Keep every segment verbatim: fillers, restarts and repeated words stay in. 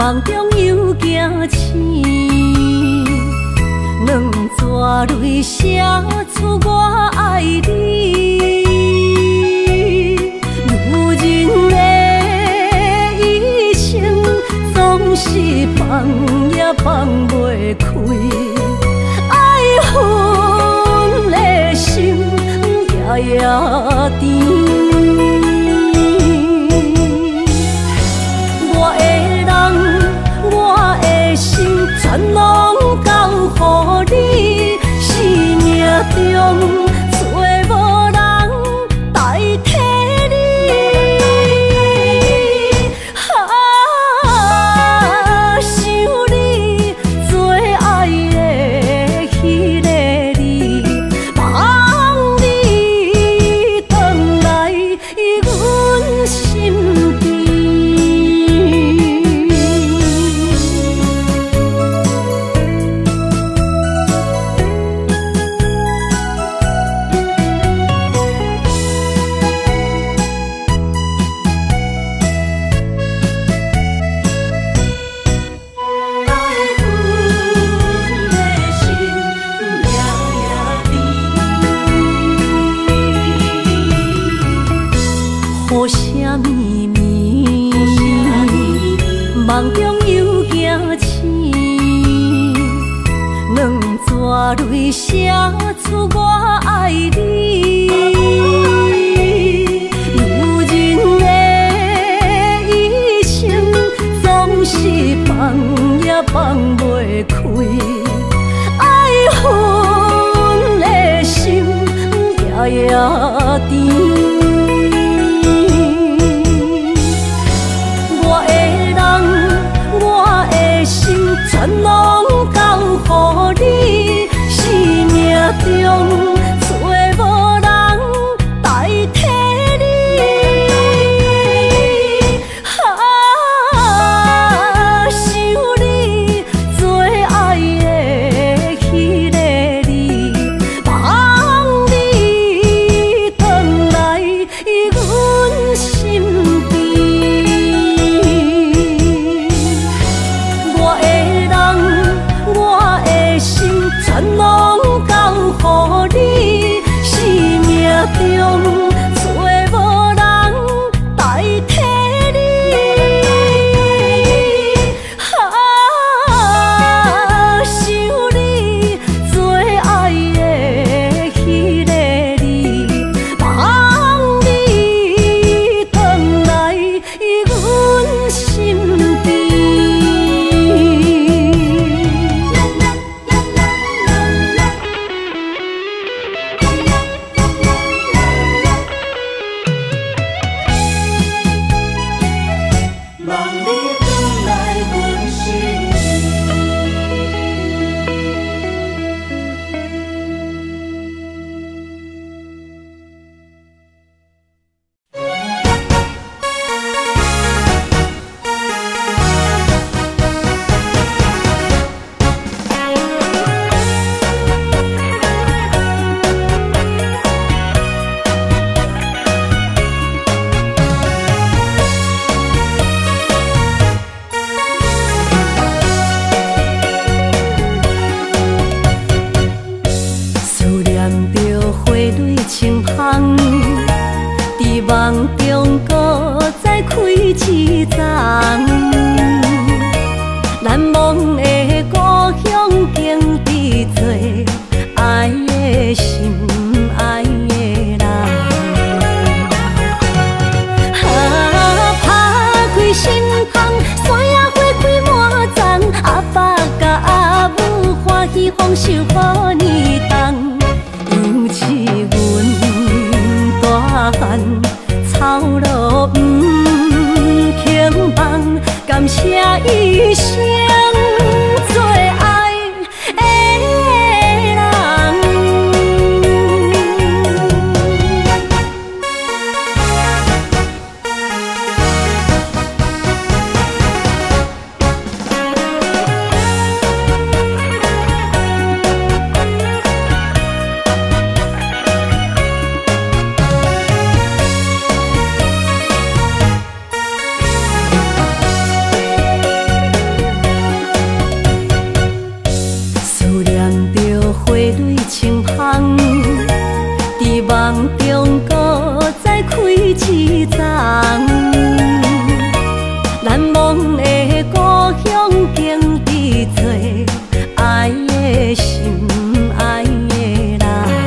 梦中又惊醒，两撮泪写出我爱你。女人的一生总是放也放袂开，爱恨的心夜夜甜。全拢交予你，生命中找无人代替你。啊，想你最爱的迄个你，望你回来阮心边。梦中又惊醒，两撮泪写出我爱你。女人的一生总是放也放袂开，爱恨的心夜夜甜。全拢交予你，生命中找无人代替你。啊，想你最爱的迄个你，望你回来阮心边。我的心全拢交予你，生命中找无人代替你。啊，想你最爱的迄个你，望你回来阮心边。梦中搁再开一丛，难忘的故乡经历做爱的心爱的人。啊，打开心窗，山野花开满丛，阿爸甲阿母欢喜丰收好年冬，尤其阮大汉。草路不轻放，感谢一生最爱的人。 希望中搁再开一丛，难忘的故乡经历做爱的心爱的人。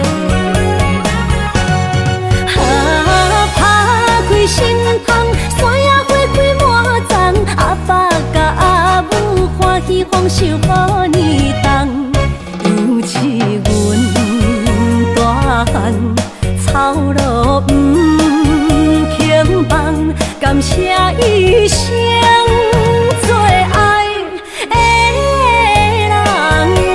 啊，打开心窗，山野花开满丛，阿爸甲阿母欢喜丰收好年冬，尤是阮大汉操劳不轻放，感谢一生做爱的人。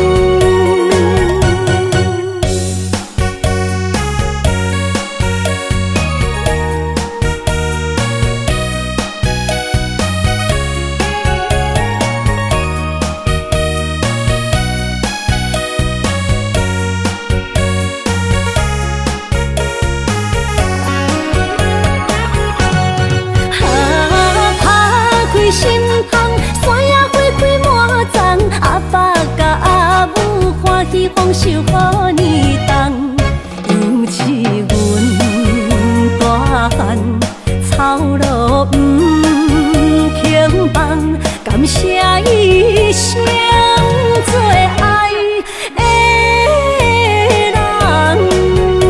心窗，山野花开满丛，阿爸甲阿母欢喜丰收好年冬，尤是阮大汉操劳不轻放，感谢一生做爱的人。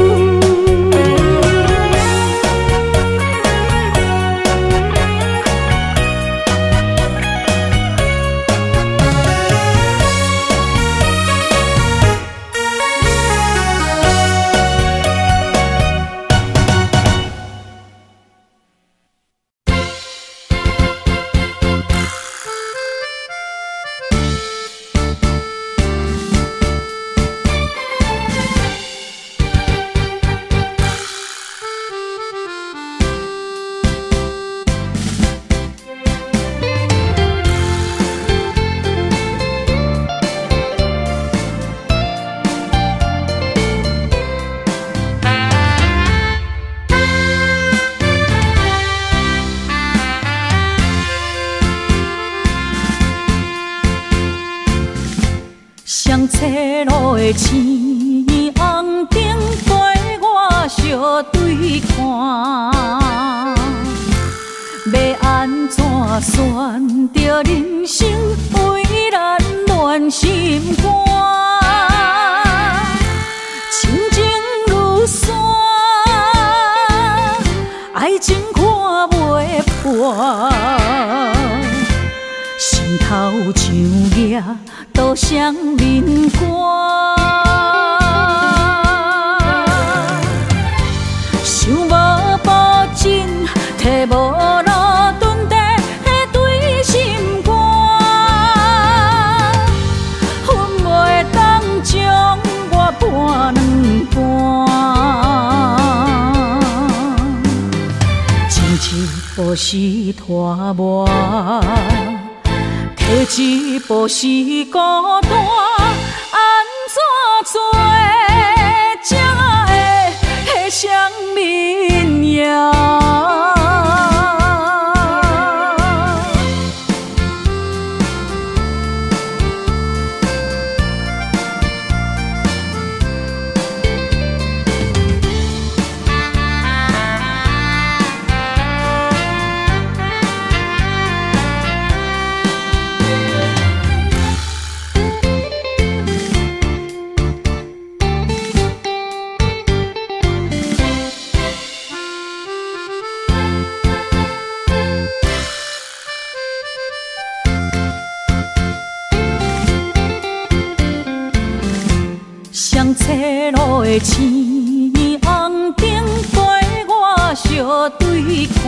双车路的青红灯，陪我相对看。要安怎选择人生，为咱暖心肝。亲情如山，爱情看袂破。心头像野都乡民歌，想无保证，摕无路蹲地对心肝，恨袂当将我搬两半，亲像不是拖磨。提一步是孤单，安怎做才会迄双面影？双车路的青红灯，陪我相对看。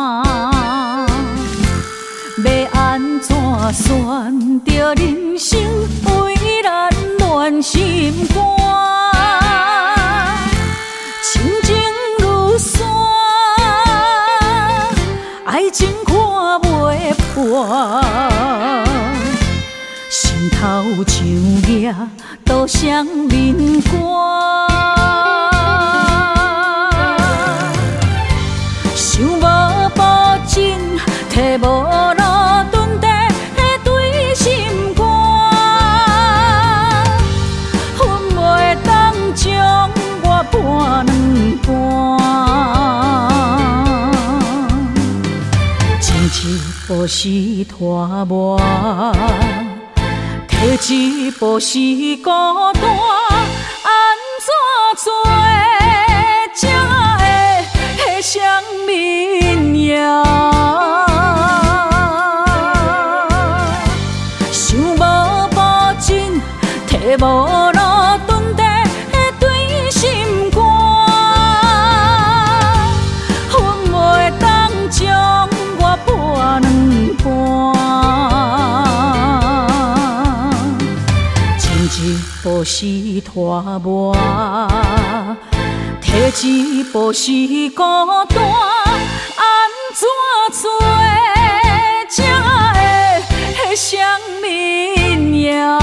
要安怎选择人生，为咱暖心肝。亲情如山，爱情看袂破。心头像野都乡民歌，想无保证，摕无路蹲地对心肝，恨袂当将我搬步是拖磨，提一步是孤单，安怎做才会彼上面影？想无保证，提无路。 步是拖磨，提一步是孤单，安怎做才会彼上面影？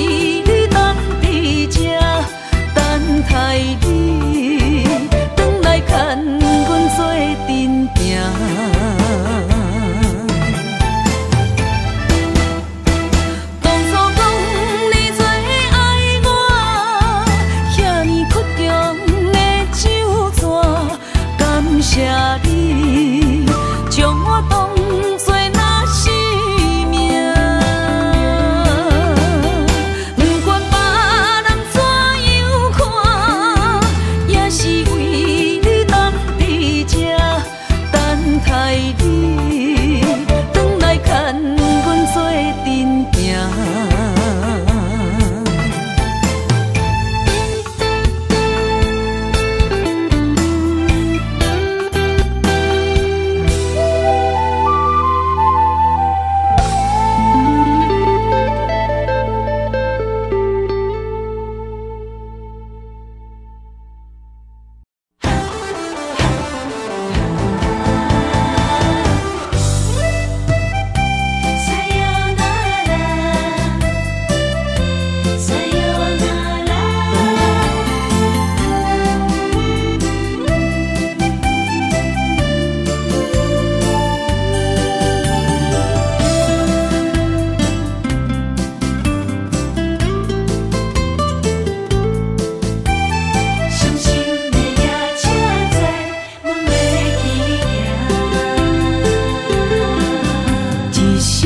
等来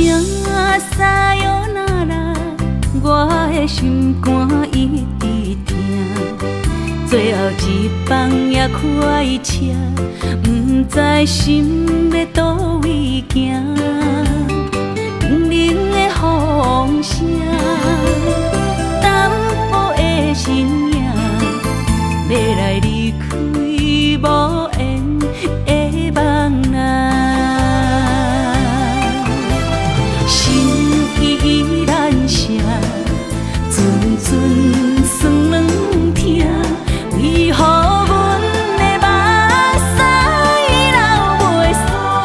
声撒哟那拉，我的心肝一直疼。最后一放也开车，不知心要倒位行。冷冷的风声，淡薄的身影，要来离开无缘的梦啊。心依然舍，阵阵酸软疼，为何阮的目屎流袂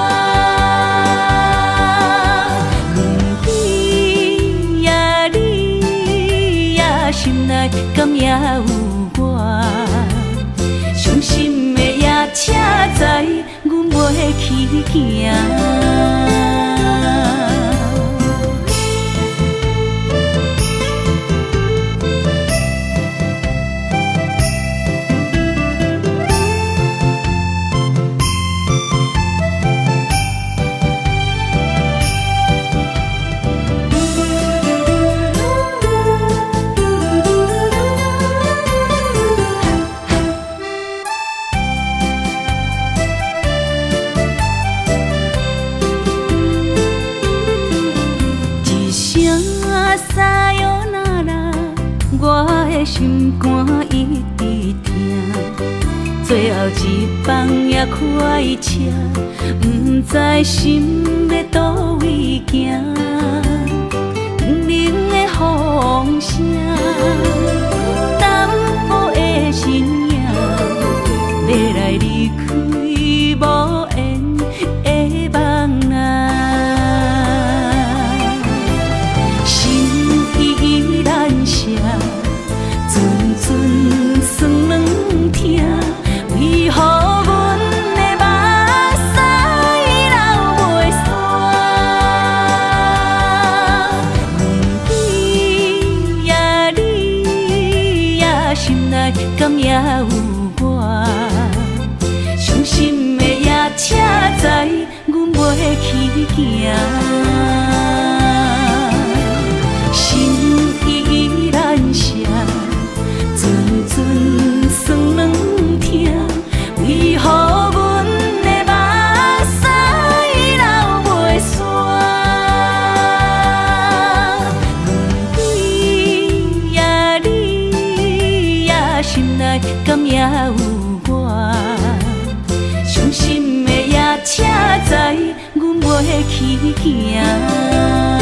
煞？问你呀，你呀，心内敢也有我？伤心的夜车载，阮袂去行。撒哟那拉，我的心肝一直疼。最后一放也开车，不知心要倒位行。冷冷的风声，淡薄的身影，要来离开无缘的梦啊。阵阵酸软疼，为何阮的目屎流袂煞？问你呀，你呀，心内敢也有我？伤心的夜车载，阮袂去行。心依然舍。阵阵酸软疼，为何阮的目屎流袂煞？问你呀，你呀，心内敢也有我？伤心的夜车载，阮袂去行。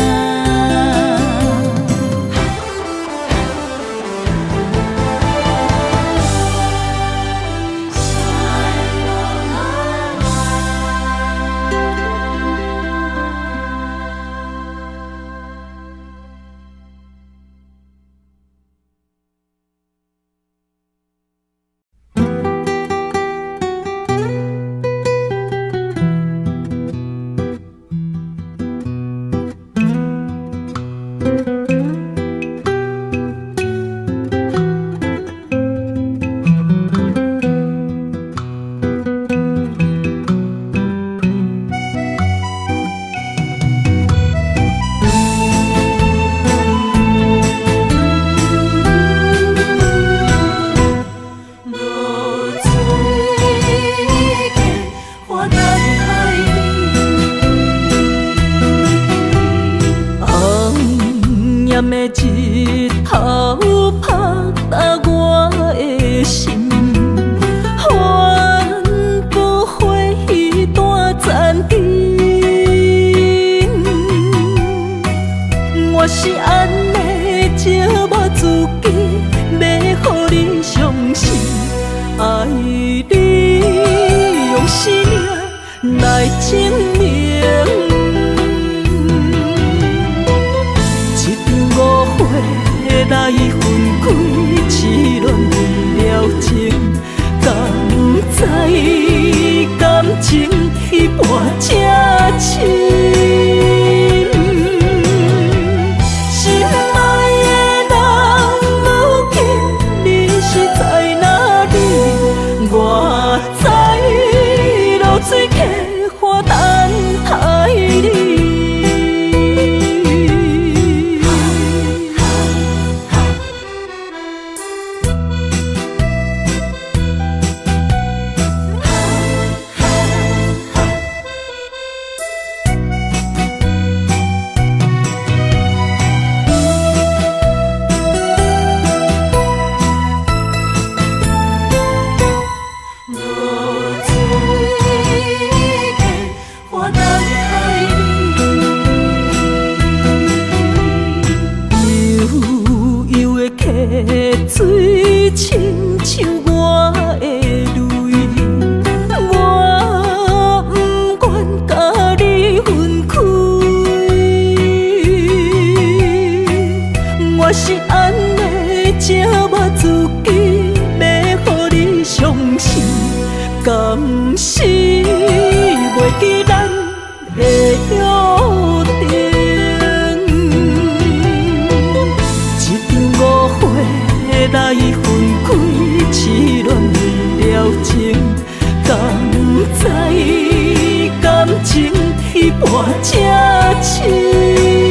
日头拍打我的心，换不回一段暂停。我是安尼借我自己，要予你相信，爱你用生命来证明。来分开，痴恋为了情，敢知感情一半正深。心爱的人，如今你是在哪里？我在流水溪花等待你。 是安尼，才我自己要予你伤心。敢是袂记咱的约定？一场误会来分开，痴恋了情，敢知感情一半才深？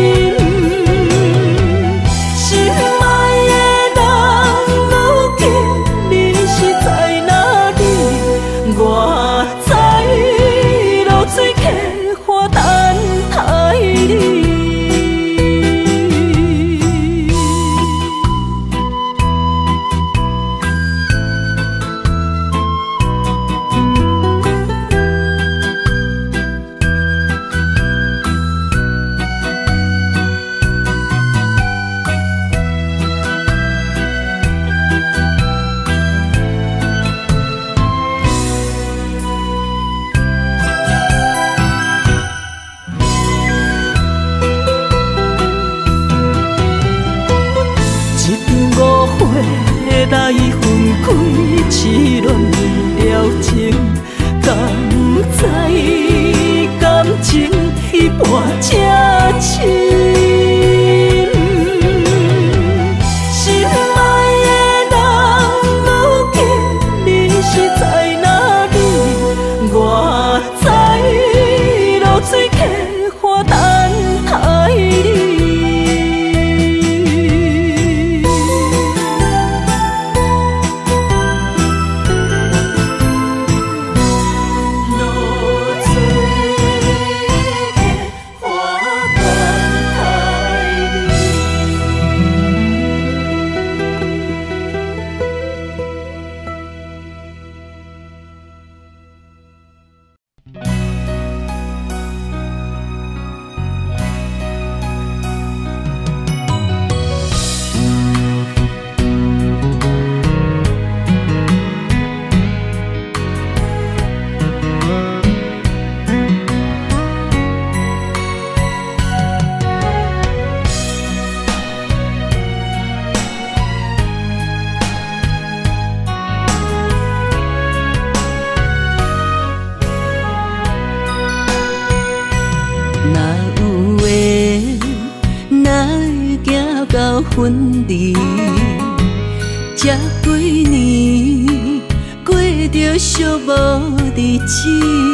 来分开，痴恋了情，敢知感情一半才深？心爱的人，如今你是在哪里？我在露水客花等待你。分离，这几年过着寂无日子，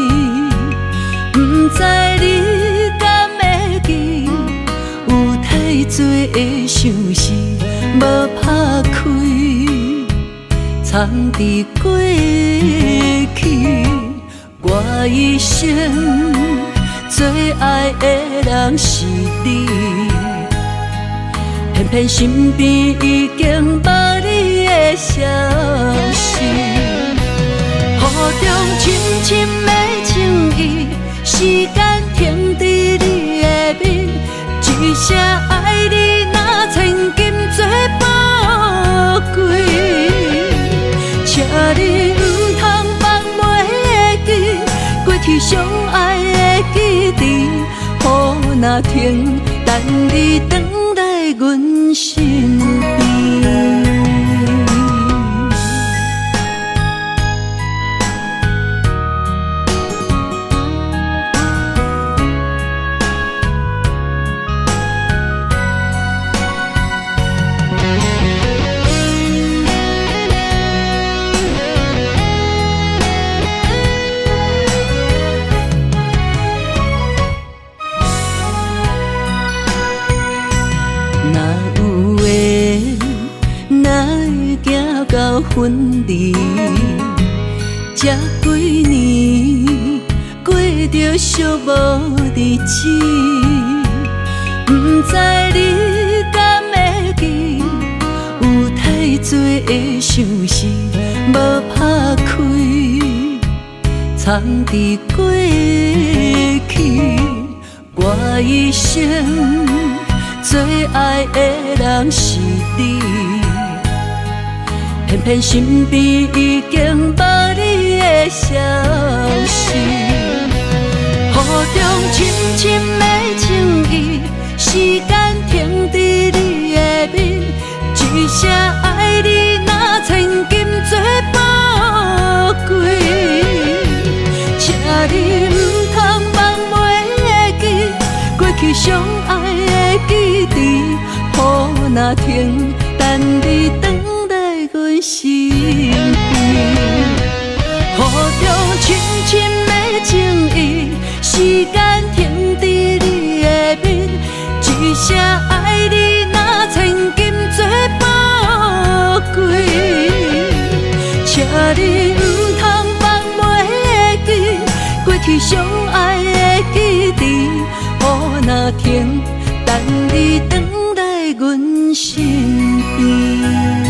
不知你敢会记，有太多的相思无拍开，藏伫过去。我一生最爱的人是你。偏偏身边已经无你的消息，雨中深深的情意，时间停伫你的面，一声爱你，若千金做宝贵，请你唔通放袂记，过去相爱的记忆，雨若停，等你回来阮身边。到分离，这几年过着寂无日子，不知你敢会记，有太多的相思无拍开，藏伫过去。我一生最爱的人是你。偏偏身边已经无你的消息，雨中深深的情意，时间停伫你的爱的记忆，好若停，等你回来阮身边。雨中深深的情意，时间停伫你的面，一声爱你，若千金做宝贵。请你唔通放袂记，过去相爱的记忆，雨若停，等你回来阮身边。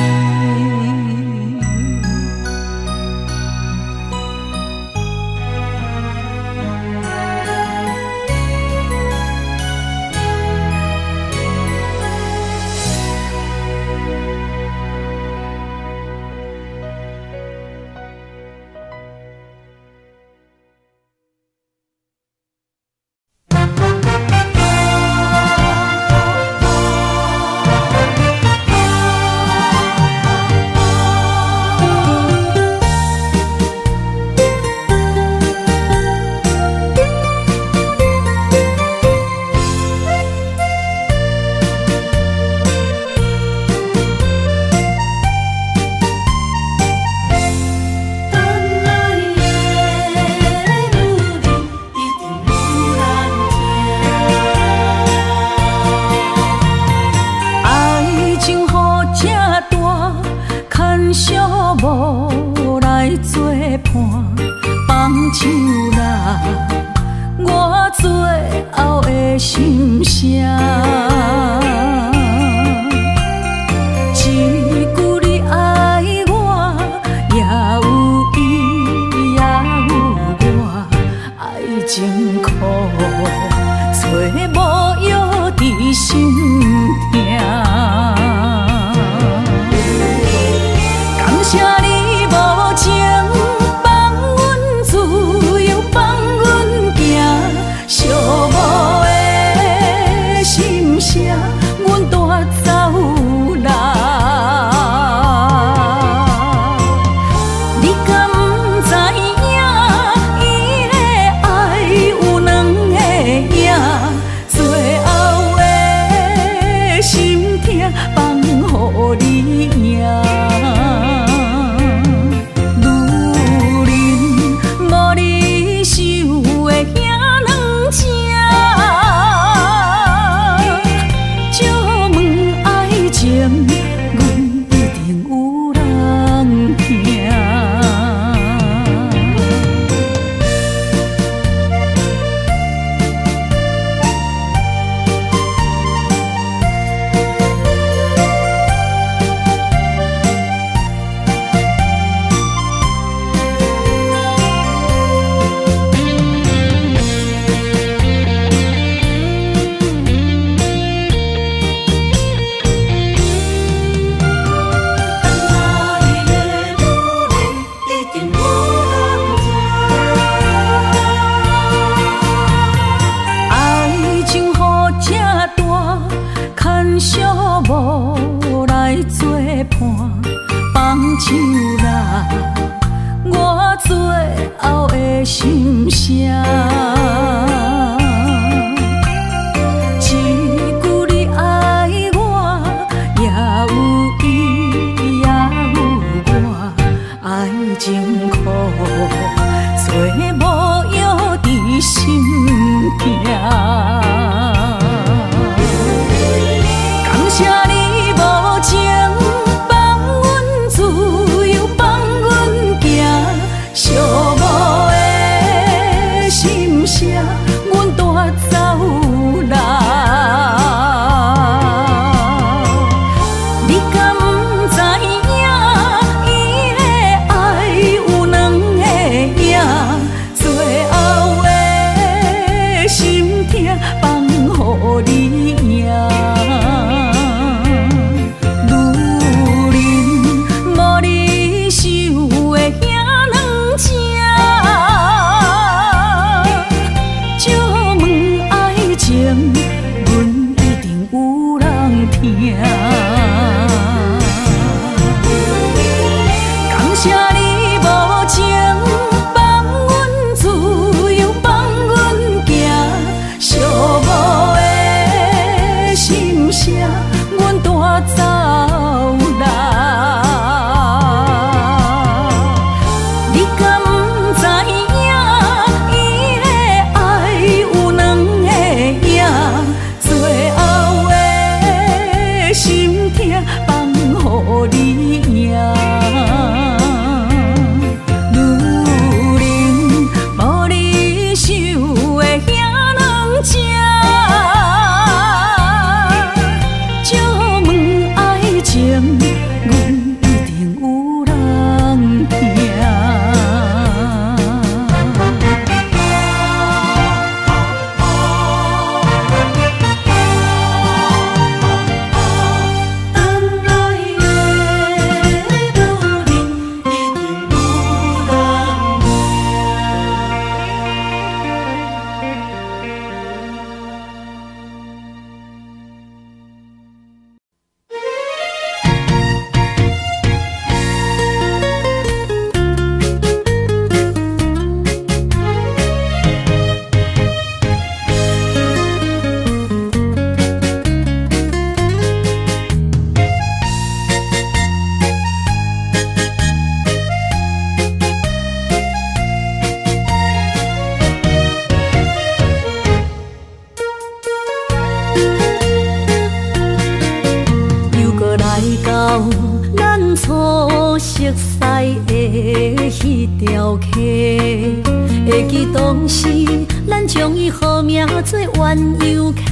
又搁来到咱初熟悉的迄条溪，会记当时咱将伊号名做鸳鸯溪。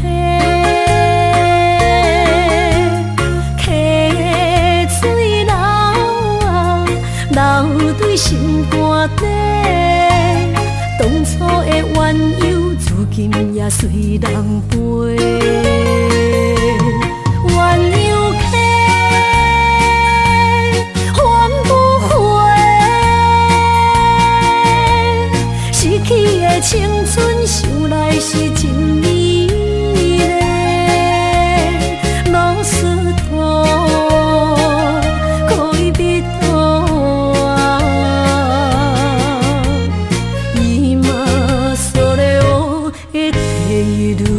溪水流啊，流对心肝底。当初的鸳鸯，如今也随人飞。鸳鸯溪，换不回，逝去的青春，想来是真美丽。老师徒，可以比途啊，伊嘛所了的地路。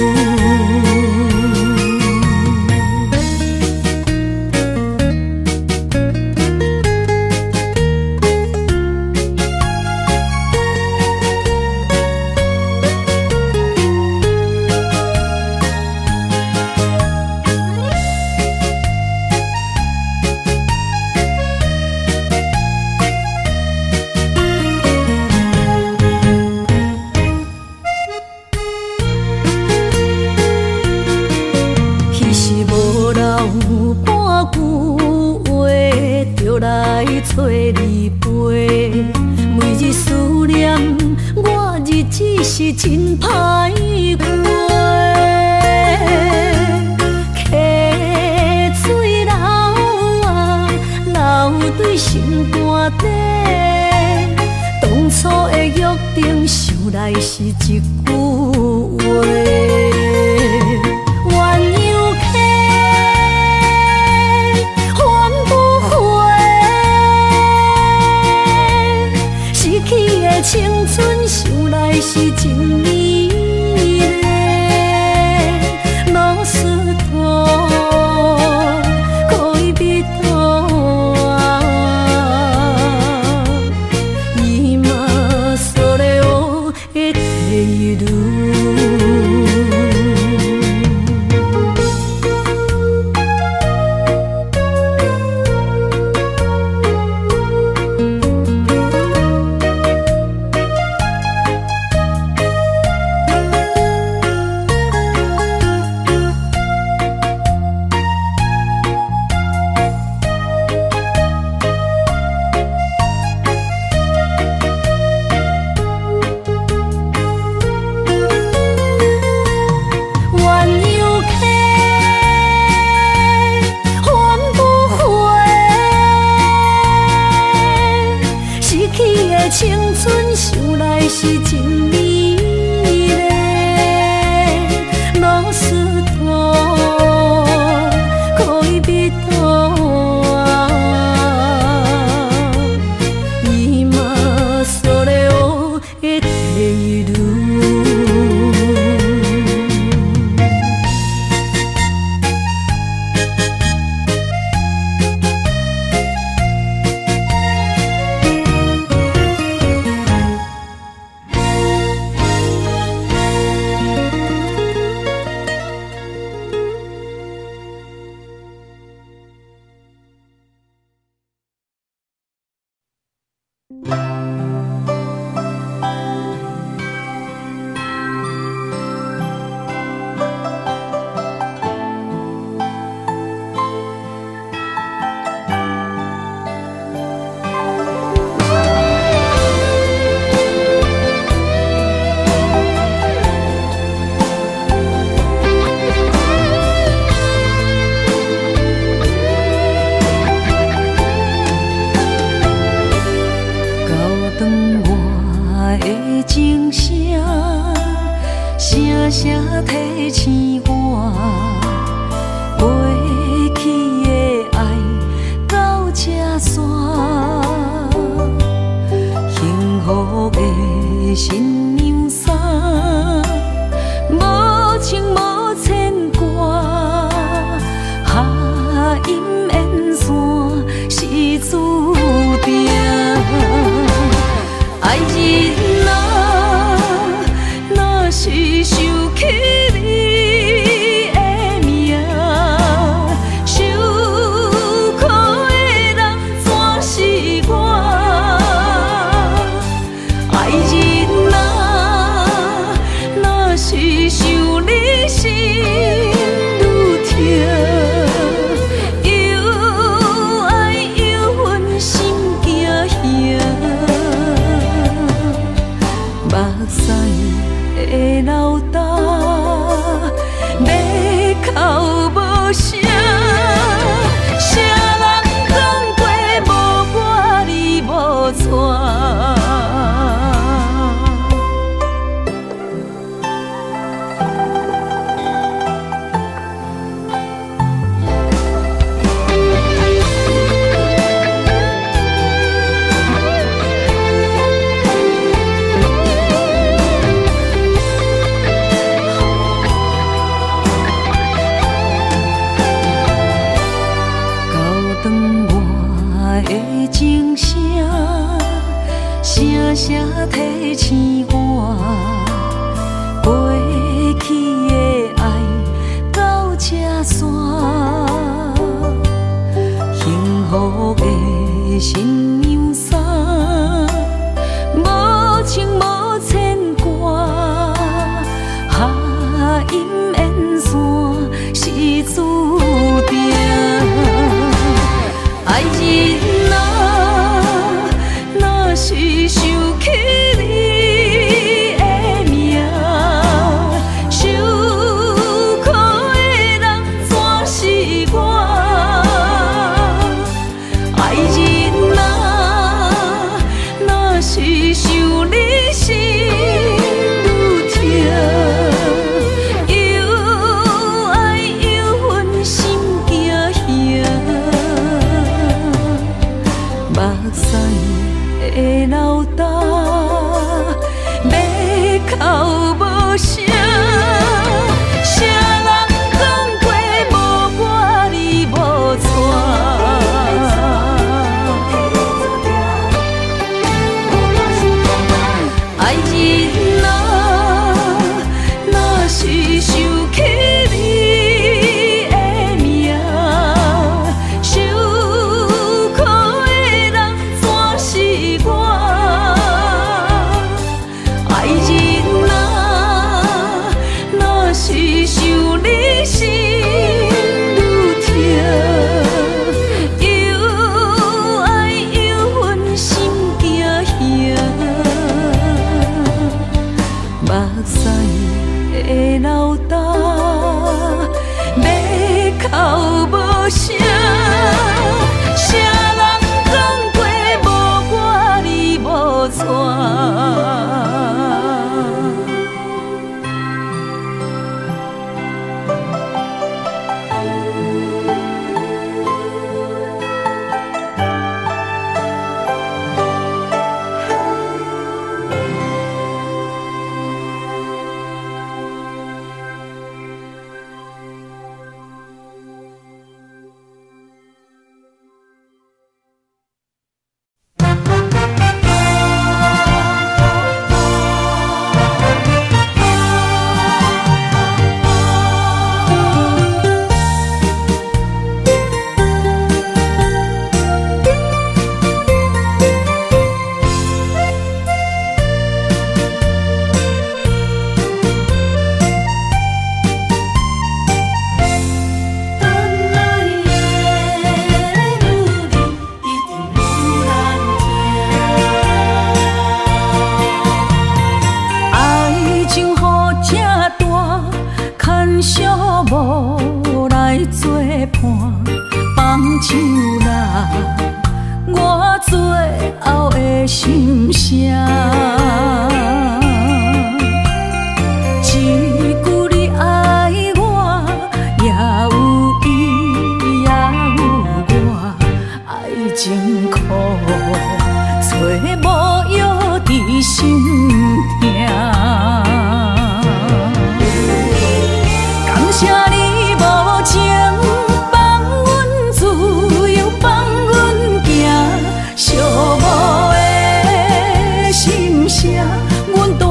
找你陪，每日思念，我日子是真歹过。溪水流啊，流对心肝底。当初的约定，想来是一句话。青春想来是真美丽，老师徒可以比途啊，伊嘛所了的地路。青春想来是真美丽，老师徒可以比途啊，伊嘛所了的地路。 声，啥人讲过无我你无带。声声提醒我，过去的爱到这线，幸福的新娘衫，无情无牵挂，下阴缘线是注定，爱人啊，若是想起你的名，受苦的人全是我。爱人啊，若是想你心愈痛，又爱又恨心惊吓，目屎的流干，要哭无声，啥人讲过无我你无带。爱人啊，若是想起你的名，受苦的人全是我。爱人啊，若是想你心愈痛，又爱又恨心惊吓，目屎的流干，要哭无声，啥人讲过无我你无带。无来作伴，放手啦，我最后的心声。一句你爱我，也有伊，也有我，爱情苦，找无药伫心痛。感谢你无情，放阮自由，放阮行，寂寞的心声，阮。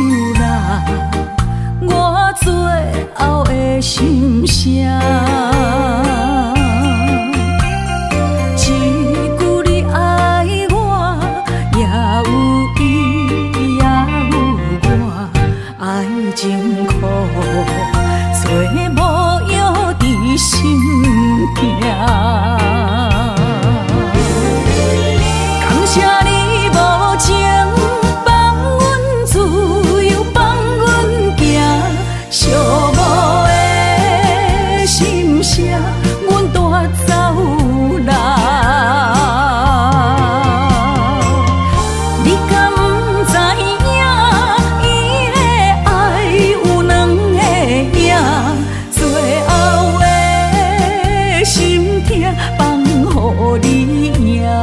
来我最后的心声。一句你爱我，也有伊也有我，爱情苦，做无药伫心痛。感谢你无情放阮自由，放阮行，寂寞的心声，阮带走来。你敢不知影，伊的爱有两个影，最后的心痛放予你赢。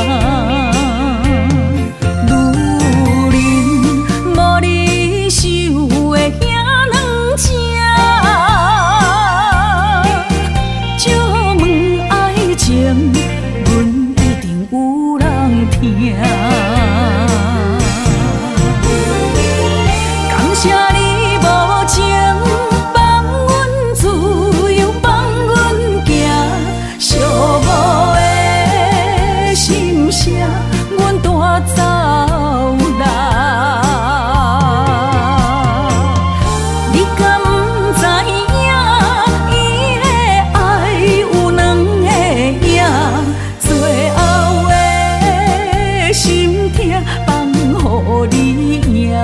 感谢你无情放阮自由，放阮行，寂寞的心声，阮带走来。你敢不知影，伊的爱有两个影，最后的心痛放予你赢。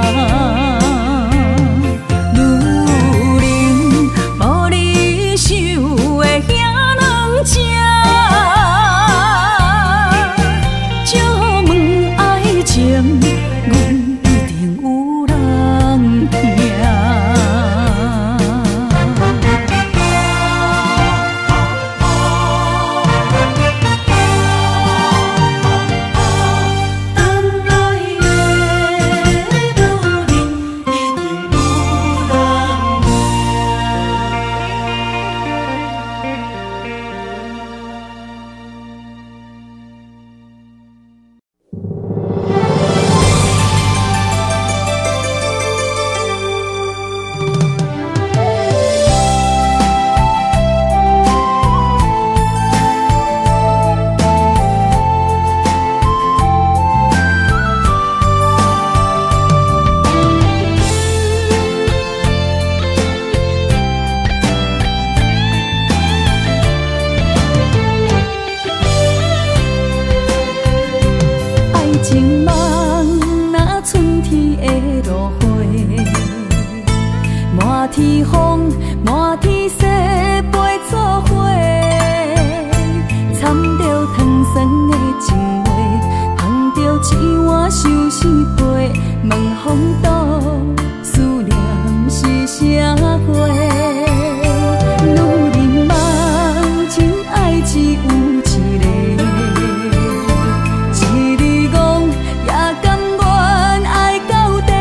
天风，满天雪，陪做伙，掺着糖酸的情话，捧着一碗相思杯，问风度，思念是啥货？女人梦，真爱只有一个，一字讲也甘愿爱到底。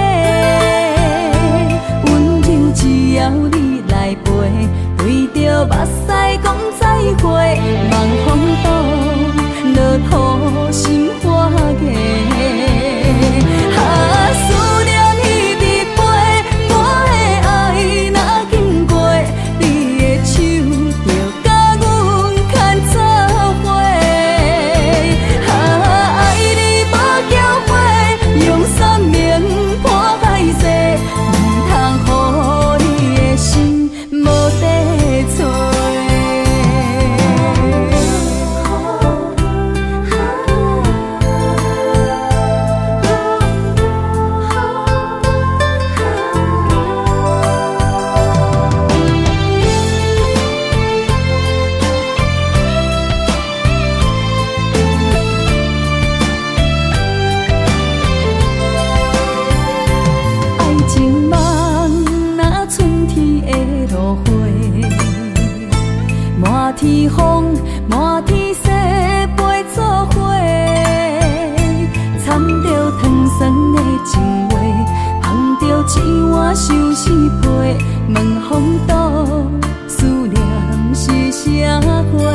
只要你来陪，对着目屎讲再会，望风度，落雨心花月。啊，思念彼直飞，我的爱若经过，你的手就甲阮牵做伙。啊，爱你无缴费，用生命破海誓，唔通予你心无地找。爱情梦若春天的落花，满天风，满天雪，陪做伙，掺着糖酸的情话，捧着一碗相思杯，问风度，思念是啥货？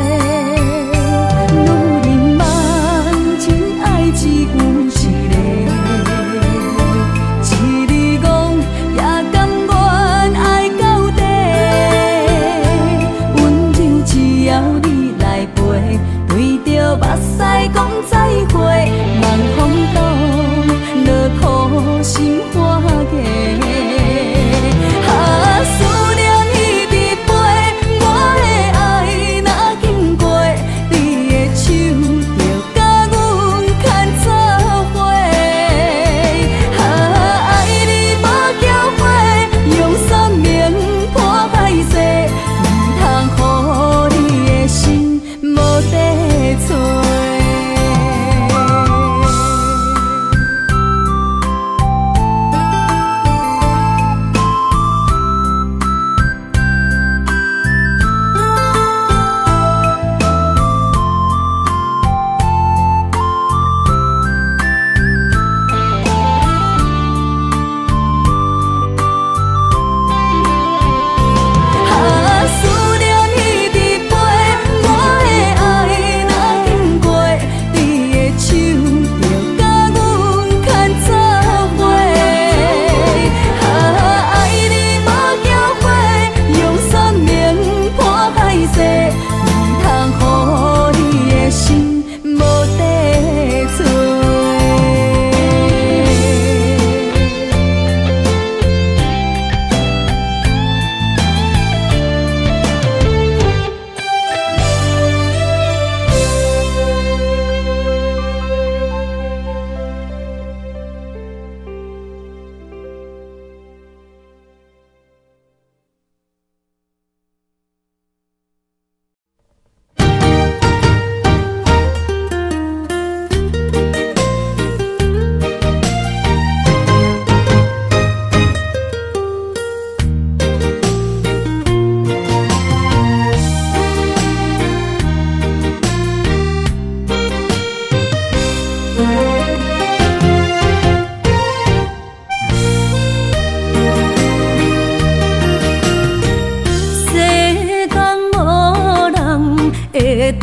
女人梦，真爱只有一个，一字讲。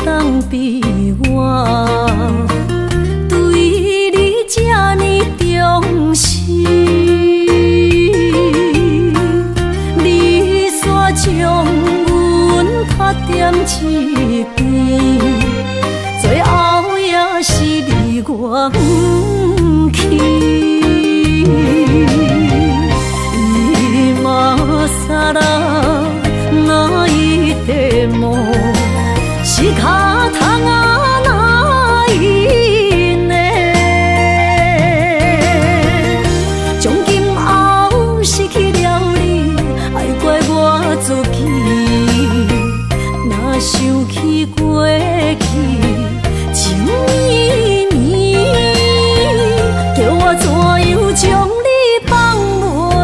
当比我对你这呢重视？你煞将阮拍点一边，最后也是你我不去。さらないでも仕方がないね。从今后失去了你，爱怪我自己。若想起过去情绵绵，叫我怎样将你放袂？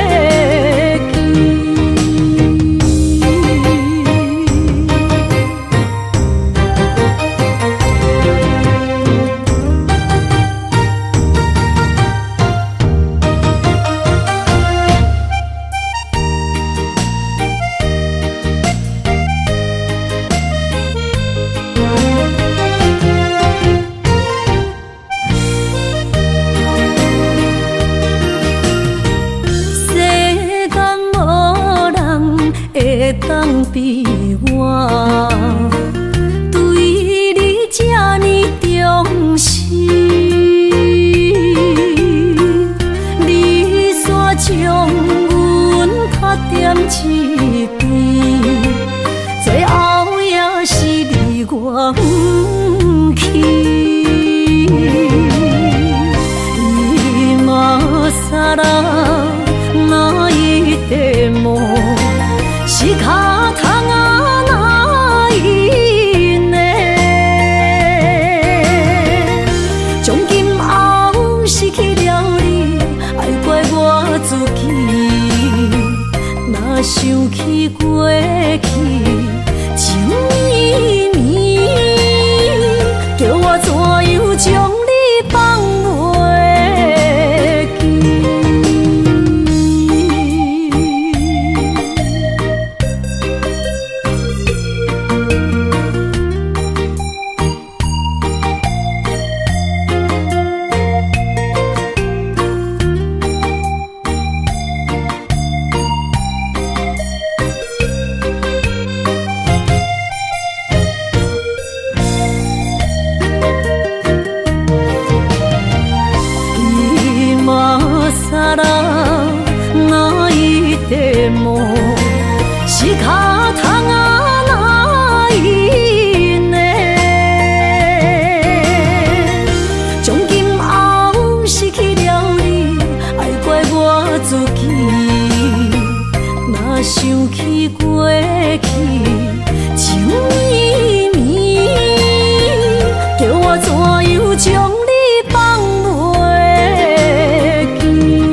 当比我对你这呢重视，你煞将阮拍点一边，最后也是你我不去。今さらないでも仕方がないね。从今后失去了你，爱怪我自己。若想起过去情绵绵，叫我怎样将你放袂记？さらないでも仕方がないね。从今后失去了你，爱怪我自己。若想起过去情绵绵，叫我怎样将你放袂记？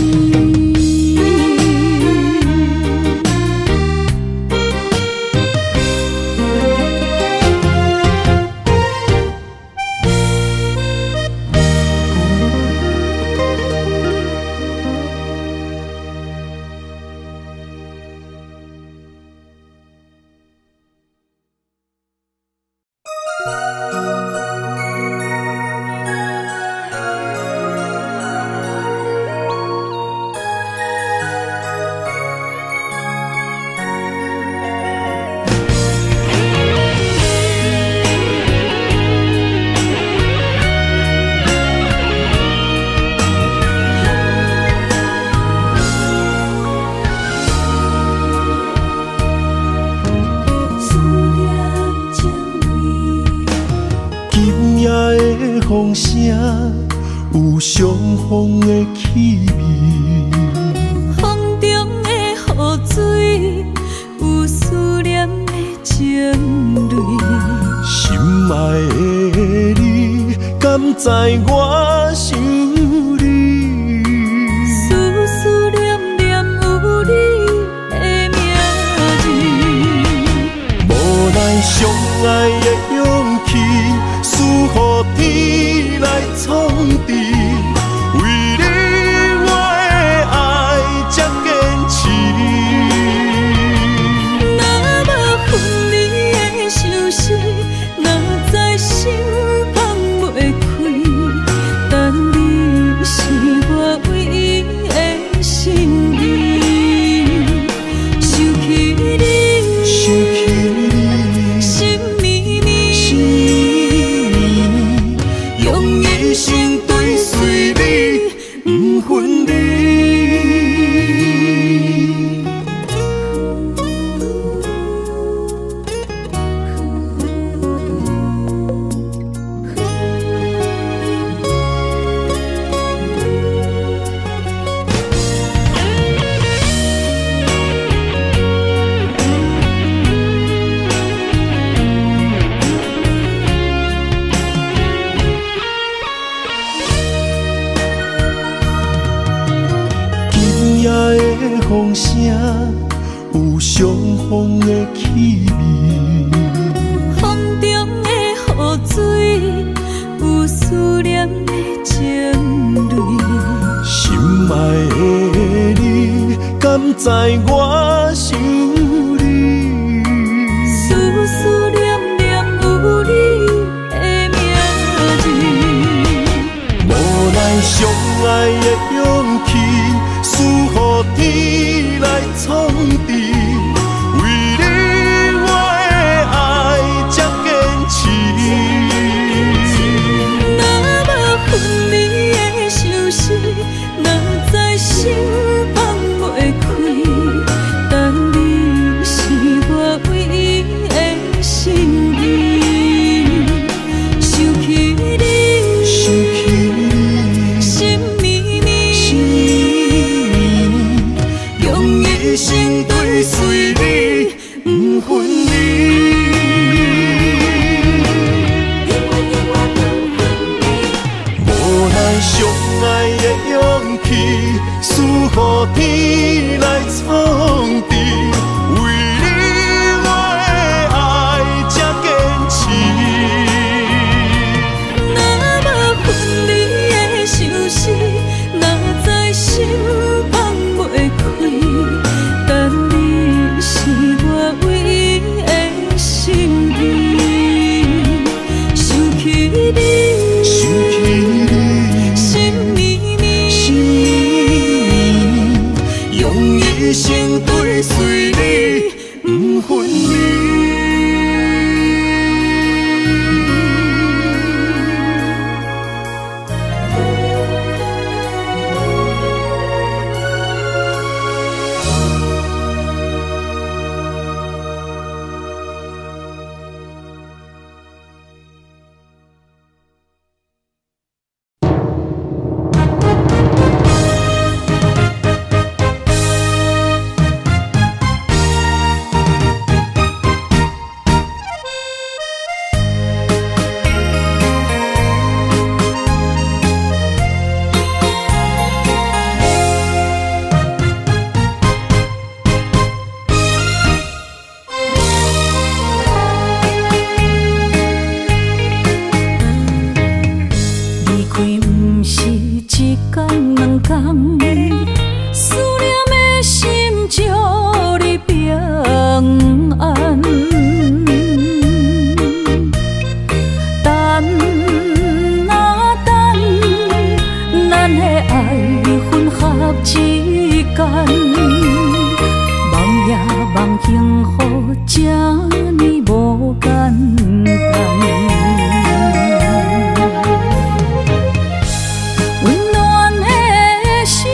风声有相逢的气味， 风中的雨水有思念的情泪。 心爱的你，敢知我想你？ 思思念念有你的名字， 无奈相爱的勇气，输予天来创治。为你我的爱才坚持。 若无分离的相思， 风声有相逢的气味， 风中的雨水有思念的情泪。 心爱的你，敢知我想你？ 思思念念有你的名字， 无奈相爱的勇气，输予天来创治。为你我的爱才坚持。 若无分离的相思，哪知心放袂开。但你是我唯一的心意，想起你， 想起你， 心绵绵， 心绵绵，用一生追随你，不分离。无奈相爱的勇气，输予天来创治。为你我的爱才坚持。 若无分离的相思，哪知心放袂开。但你是我唯一的心意，想起你， 想起你， 心绵绵， 心绵绵，用一生追随你，不分离。 离开不是一天两天，思念的心照你平安。等啊等，咱的爱混合之间，梦也梦幸福，这呢无简单。温暖的心，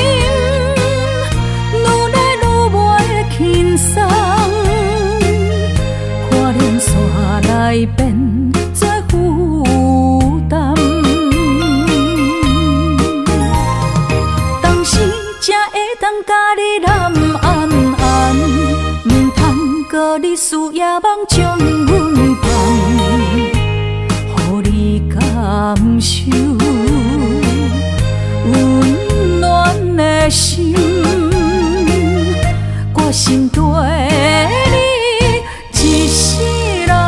愈来愈袂轻松，看连线来变作负担。当时才会当甲你揽安安，唔通搁你思夜梦将阮放，予你感受。温暖的心，我心对你一世人。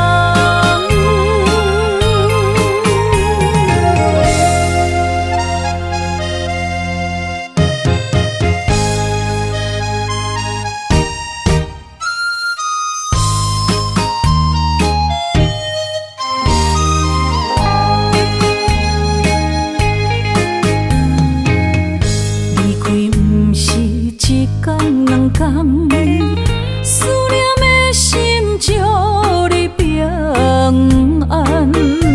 离开不是一天两天，思念的心照你平安。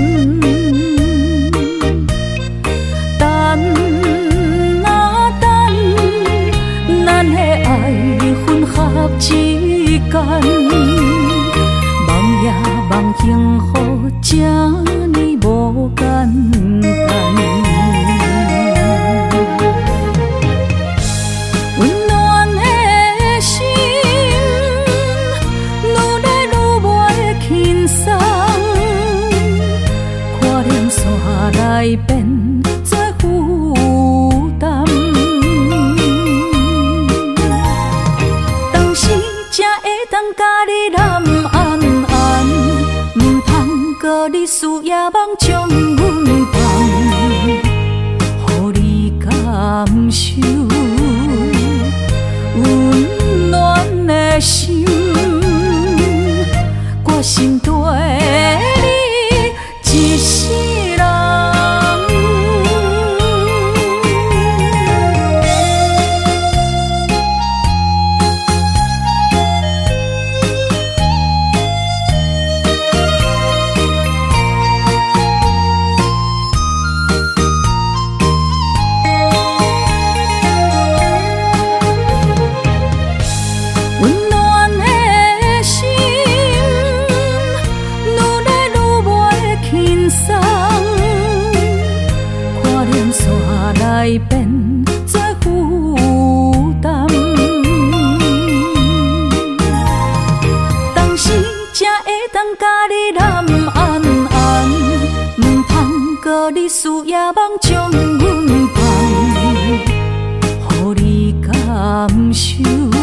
等啊等，咱的爱混合之间，梦也梦幸福，这呢无简单。温暖的心，愈来愈袂轻松，看连线来变作负担。 甲你揽安安，唔通搁你思夜梦将阮放，予你感受温暖的心，我心对你一世人。来变作负担，当时才会当甲你揽安安，唔通搁你思夜梦将阮放，予你感受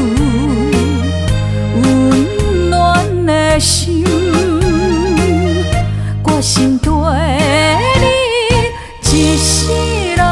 温暖的心，我心对你一世人。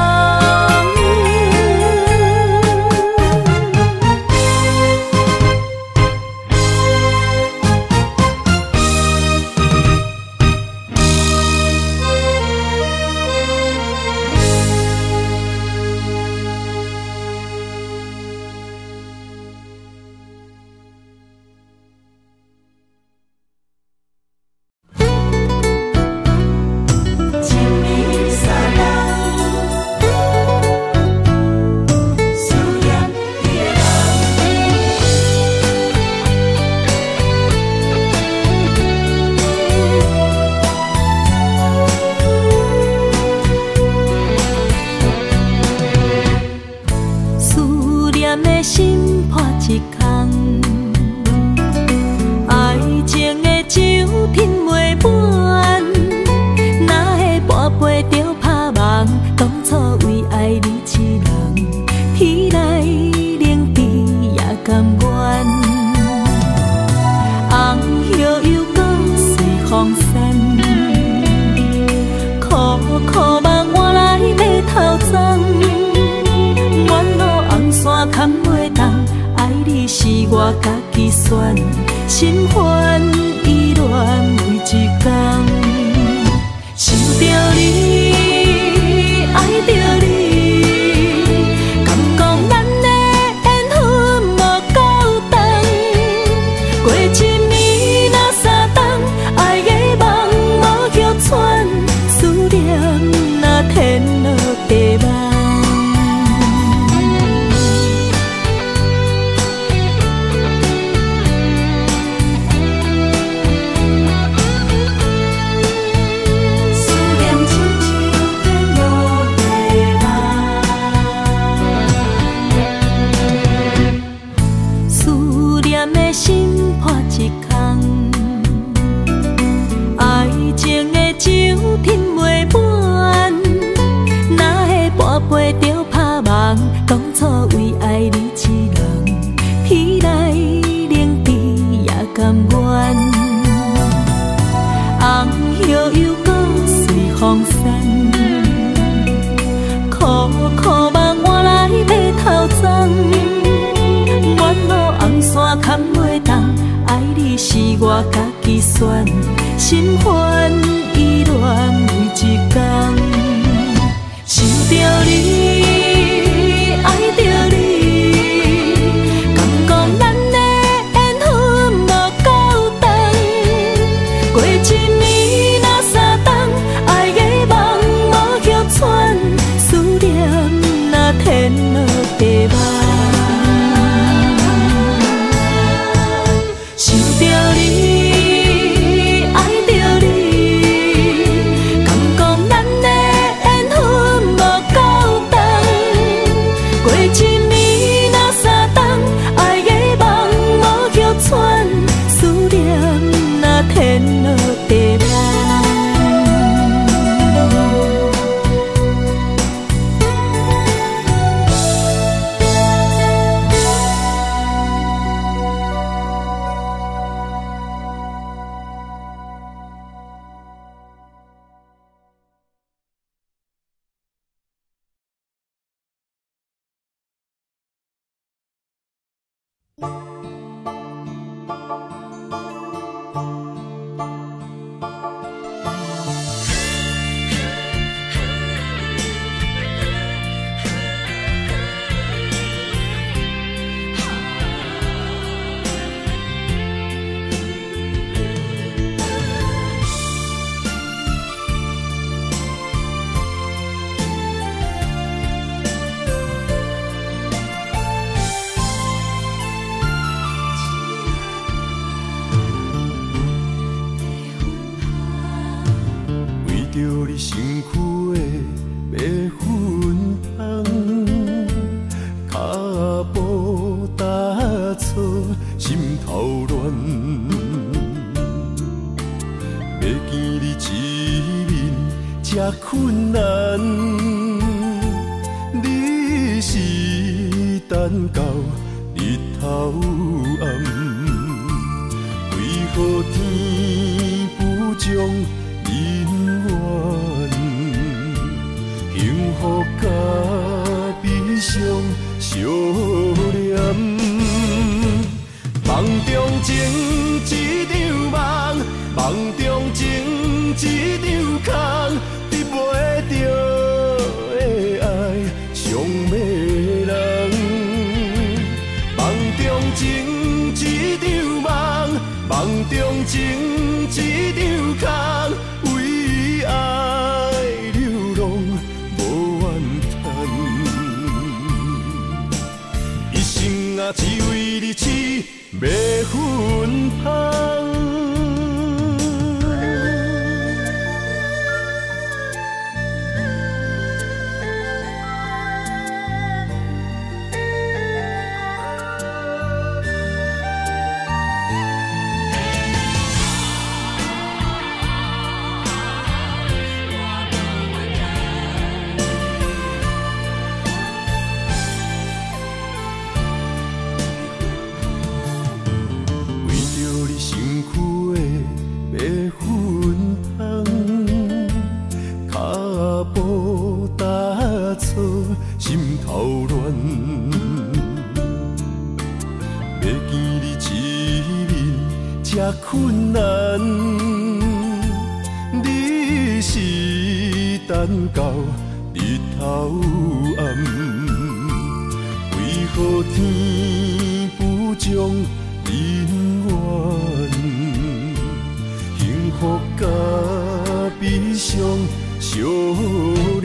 我家己选，心烦意乱每一天，想着你，爱着你，敢讲咱的缘分无够长，过一暝若三冬，爱的梦无许喘，思念若天落地网。当初为爱你一人，天来冷滴也甘愿。红叶又搁随风散，苦苦梦换来白头鬃。远路红线牵袂动，爱你是我家己选，心烦意乱每一天，想着你。爱着你，敢讲咱的缘分无够长，过一暝若三冬，爱的梦无许喘，思念若天落地网。想着你，爱着你。 困难，你是等到日头暗，为何天不将人怨？幸福甲悲伤相连，梦中情一场梦，梦中情一场空。袂着的爱，上迷人。梦中情一场梦，梦中情一场空，为爱流浪无怨叹。一生啊，只为你痴，袂分芳。困难，你是等到日头暗，为何天不将人怨？幸福甲悲伤相连，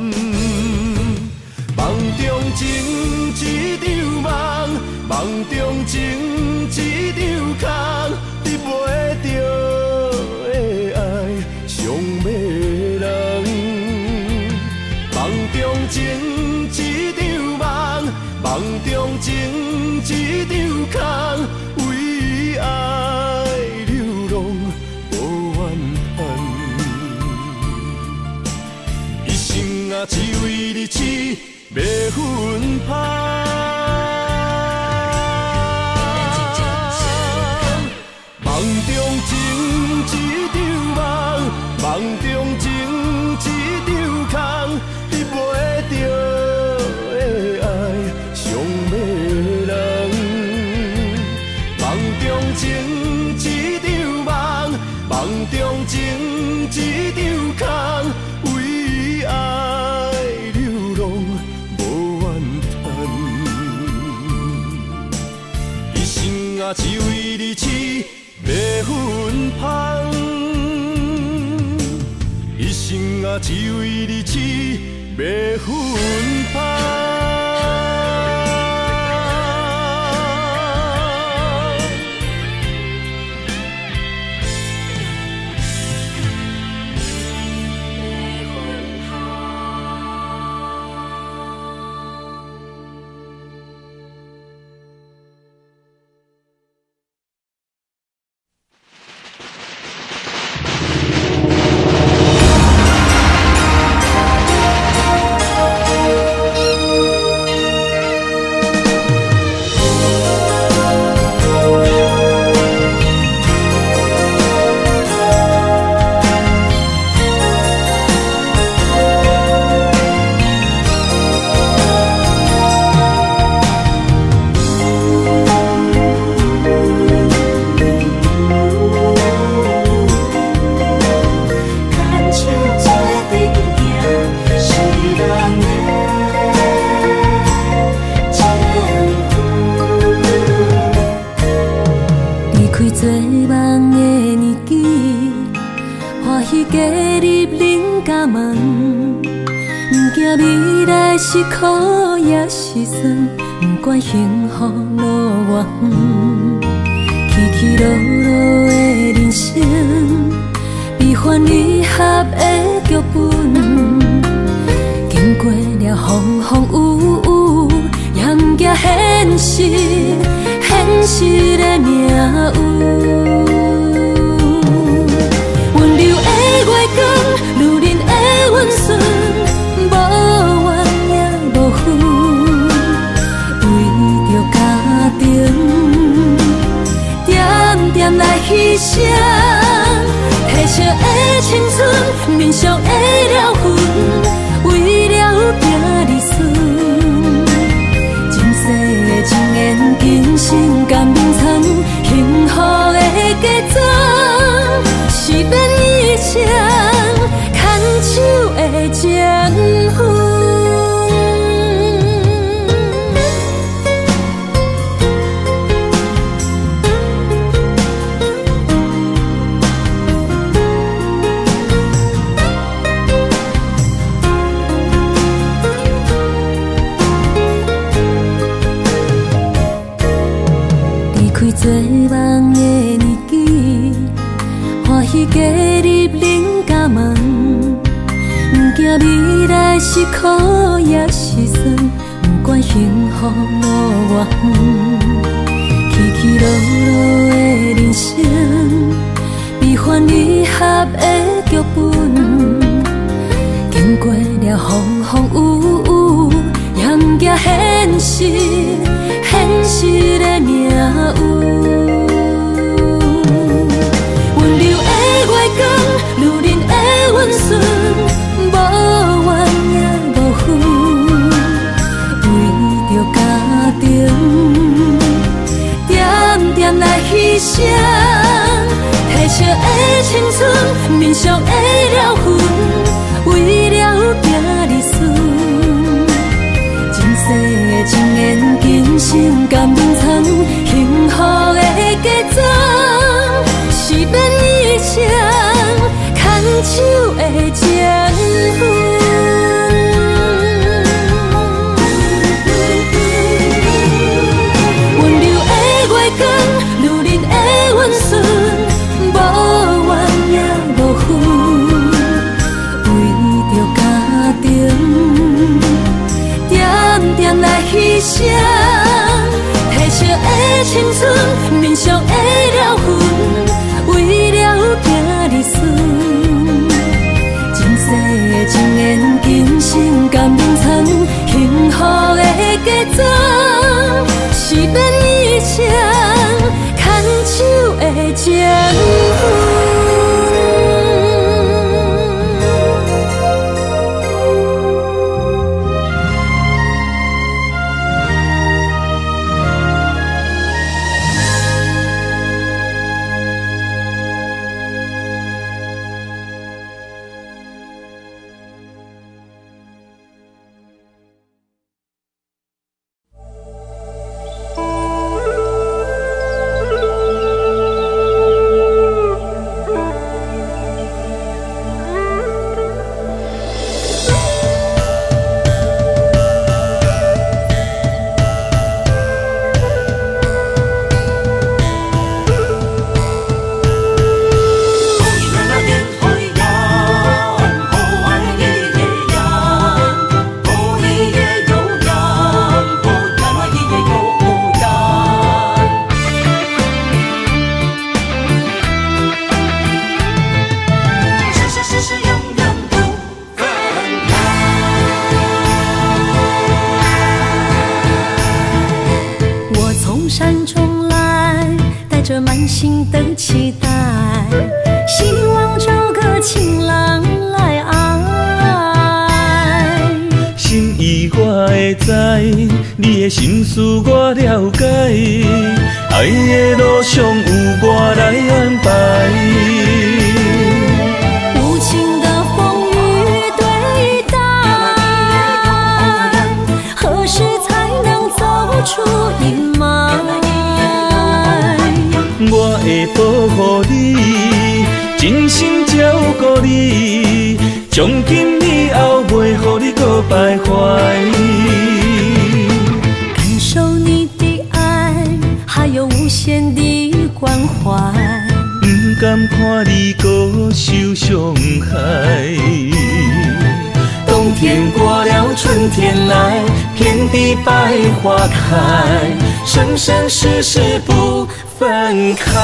梦中情一场梦，梦中情一场空。得袂着的爱，上迷人。梦中情一场梦，梦中情一场空，为爱流浪无怨叹。一生啊，只为你痴，袂分芳。梦中情一场梦，梦中情一场空，得袂着的爱，上迷人。梦中情一场梦，梦中情一场空，为爱流浪无怨叹。一生啊，只为你痴。袂分芳，一生啊，只为你痴，袂分芳。 加入恁家门，不惊未来是苦也是酸，不管幸福路偌远，起起落落的人生，悲欢离合的剧本，经过了风风雨雨，也不惊现实，现实的命运。温柔的月光，如恁的温顺，无怨也无恨，为着家庭，点点来牺牲。褪色的青春，面上的了痕，为了行日顺。前世的情缘，今生甘眠藏，幸福的嫁妆，是免以前牵手的情分。做梦的年纪，欢喜加入恁家门，不惊未来是苦也是酸，不管幸福路偌远，起起落落的人生，悲欢离合的剧本，经过了风风雨雨，也不惊现实，现实的命运。温柔的月光，如恁的温顺，无怨也无恨，为着家庭，点点来牺牲。褪色的青春，面上的了痕，为了行日顺。前世的情缘，今生甘眠藏，幸福的嫁妆，是免以前牵手的情分。温柔的月光，如恁的温顺，无怨也无恨，为着家庭，点点来牺牲。褪色的青春，面上的了痕，为了行日顺。前世的情缘，今生甘眠藏，幸福的嫁妆，是免以前牵手的情分。 你的心思我了解，爱的路上有我来安排。 无情的风雨对待，何时才能走出阴霾？ 我会保护你， 真心照顾你，从今以后袂予你搁徘徊。 感受你的爱，还有无限的关怀。 不甘看你搁受伤害。冬天过了，春天来，遍地百花开，生生世世不分开。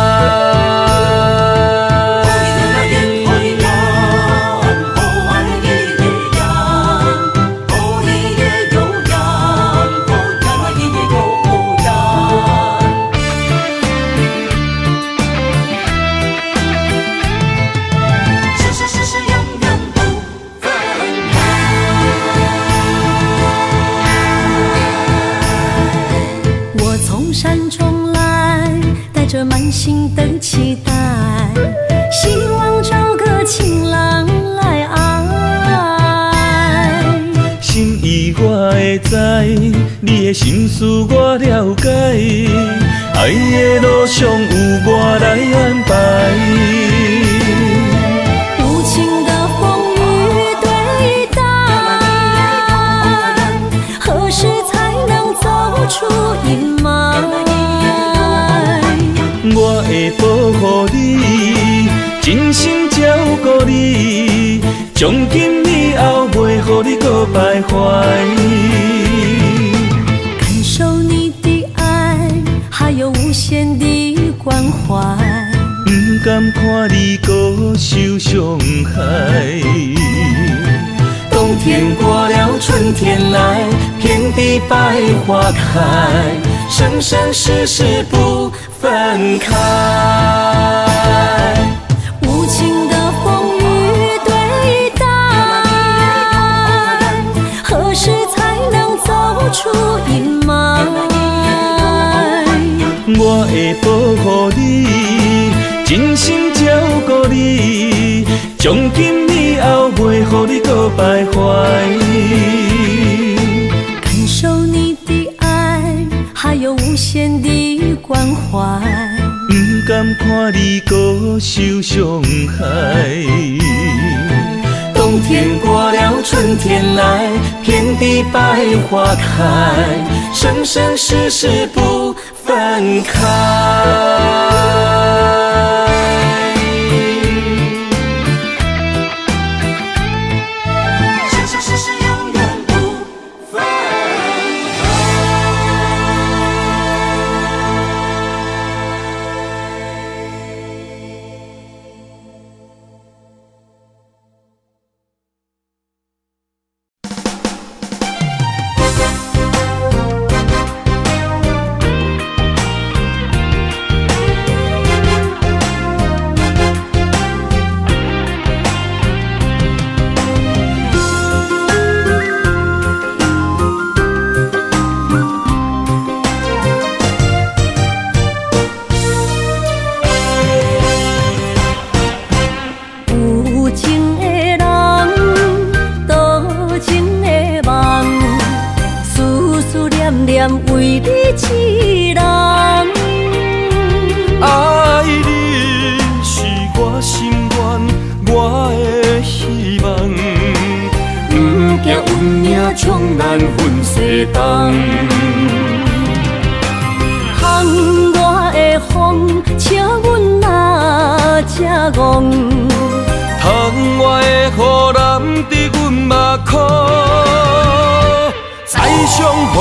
着满心的期待，希望找个情郎来爱。 心意我会知，你的心思我了解，爱的路上有我来安排。 无情的风雨对待，何时才能走出阴霾？ 我会保护你，真心照顾你，从今以后袂予你搁徘徊。 感受你的爱，还有无限的关怀。 不甘看你搁受伤害。冬天过了，春天来，遍地百花开，生生世世不分开。 无情的风雨对待，何时才能走出阴霾？ 我会保护你，真心照顾你，从今以后袂予你搁徘徊。 感受你的爱，还有无限的关怀。 不甘看你搁受伤害。冬天过了，春天来，遍地百花开，生生世世不分开。 为你一人， 爱你是我心愿，我的希望。不惊运命冲咱分西东， 窗外的风笑阮哪这戆， 窗外的雨淋伫阮目眶，再相逢。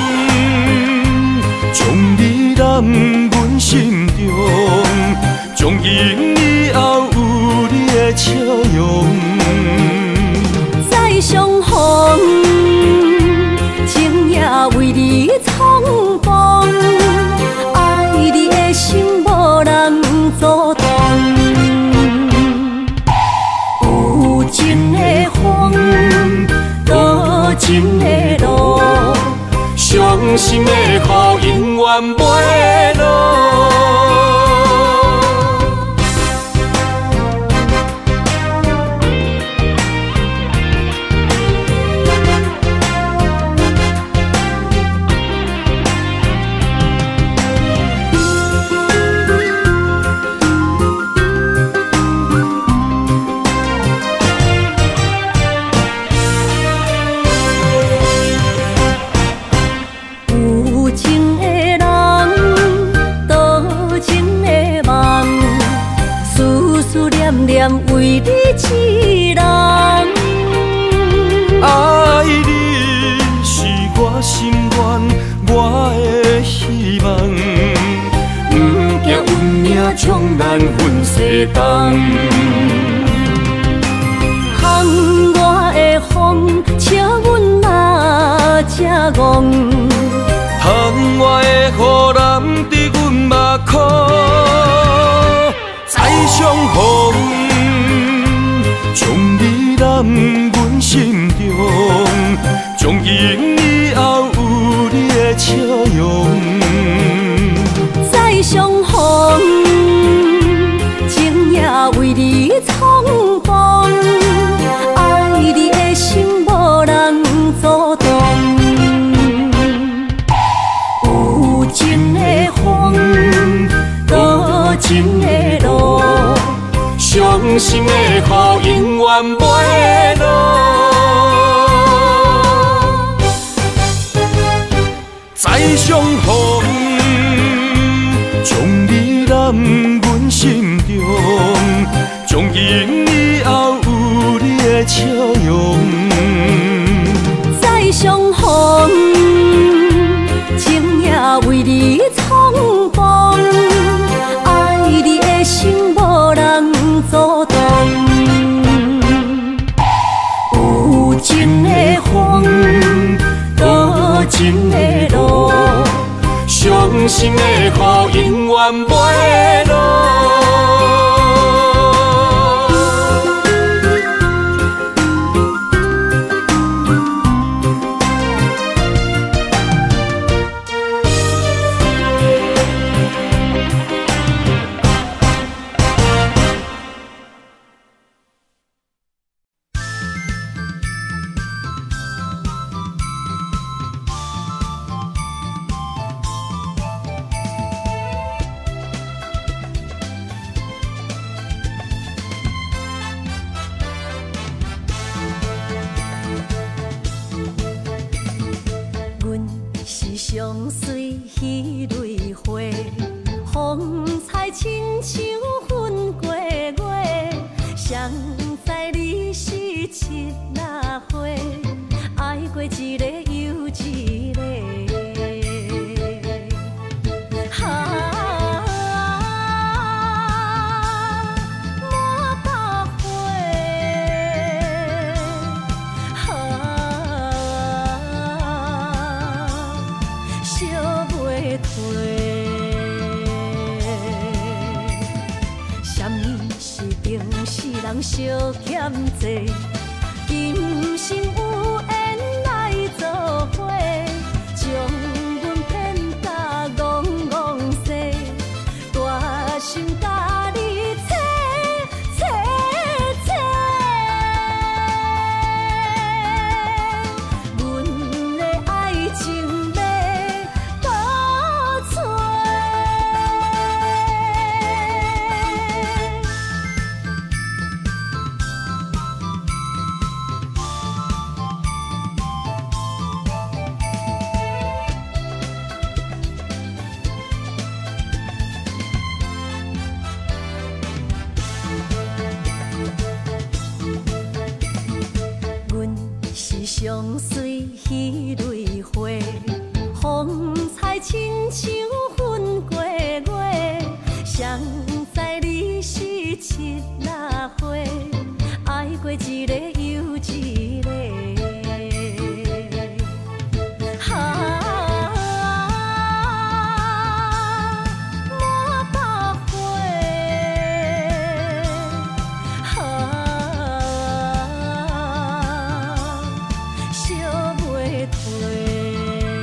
将你揽阮心中，从今以后有你的笑容。 再相逢，情也为你冲动，爱你的心无人阻挡。有情的风，多情的路。伤心的雨永远袂落。 分世东。 巷外的风笑阮哪只戆， 巷外的雨淋伫阮目眶，再相逢，将你揽阮心中，从今以后有你的笑容。 再相逢，情也为你冲动，爱你的心无人阻挡。有情的风，多情的路，伤心的雨永远袂落。 再相逢，将你揽阮心中，从今以后有你的笑容。 再相逢，情也为你冲动，爱你的心无人阻挡。有情的风，多情的路，伤心的雨永远袂落。相随彼蕊花，风采亲像云过月。谁知你是七那花，爱过一个又一个。啊，满百花，啊。烧袂退，啥物是定是人相欠债？今生有缘来作伙，将阮骗甲戆戆西，大心甲你切切切。阮的爱情要倒找，阮是相随彼蕊花，风采亲像云过月。谁知你是七那花，爱过一个又一个。啊，满百花，啊，烧袂退。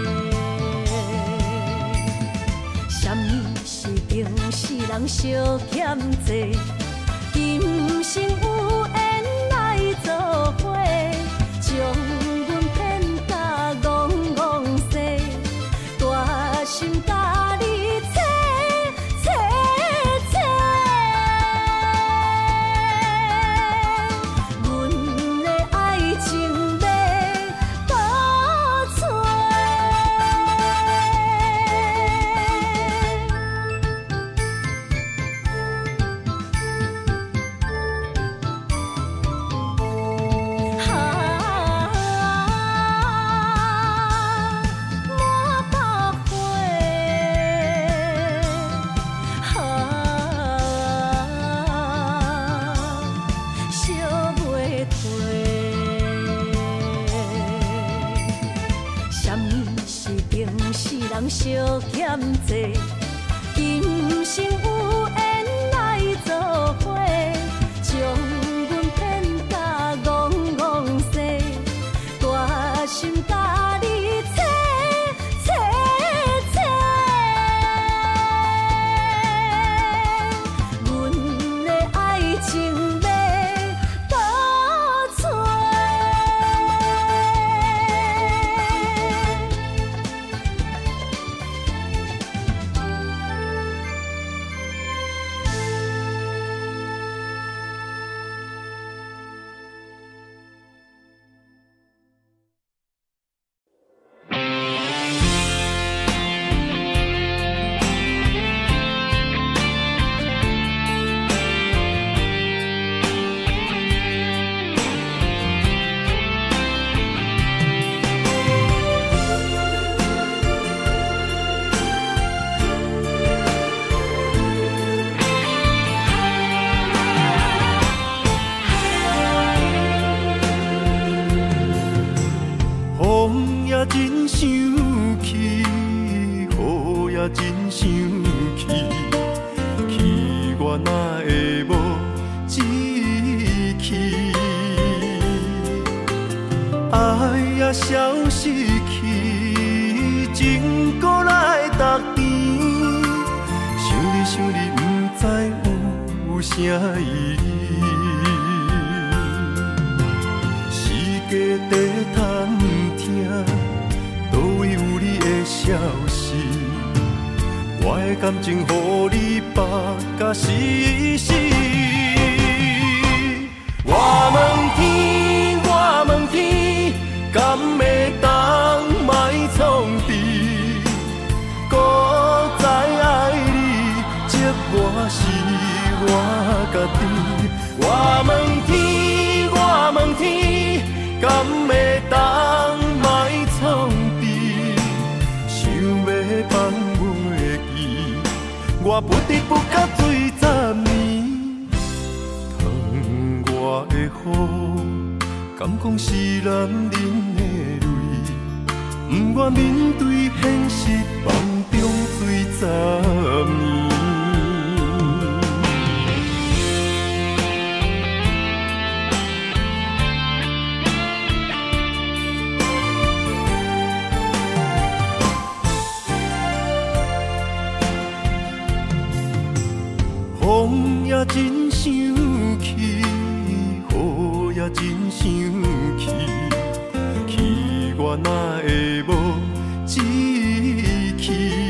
啥物是定是人相欠债？今生有缘来作伙，将阮骗甲戆戆西，大心甲你切切切。阮的爱情要倒找。 今生有缘来做伙，将阮骗甲戆戆西，大心甲你切切切，阮的爱情要倒找。 风也真生气，雨也真生气，气我哪会无志气？爱也消失去，情搁来逐甜。想你想你，不知有啥意义。时间在探听，倒位有你的消息？我的感情，予你绑甲死死。我问天，我问天，敢会当莫创治？搁再爱你，这我是我家己。我问天，我问天，敢会当莫创治？想要放袂记，我不得不甲醉十年。疼我的雨，敢讲是男人的泪？不愿面对现实，梦中醉十年。风也真生气，雨也真生气，气我哪会无志气？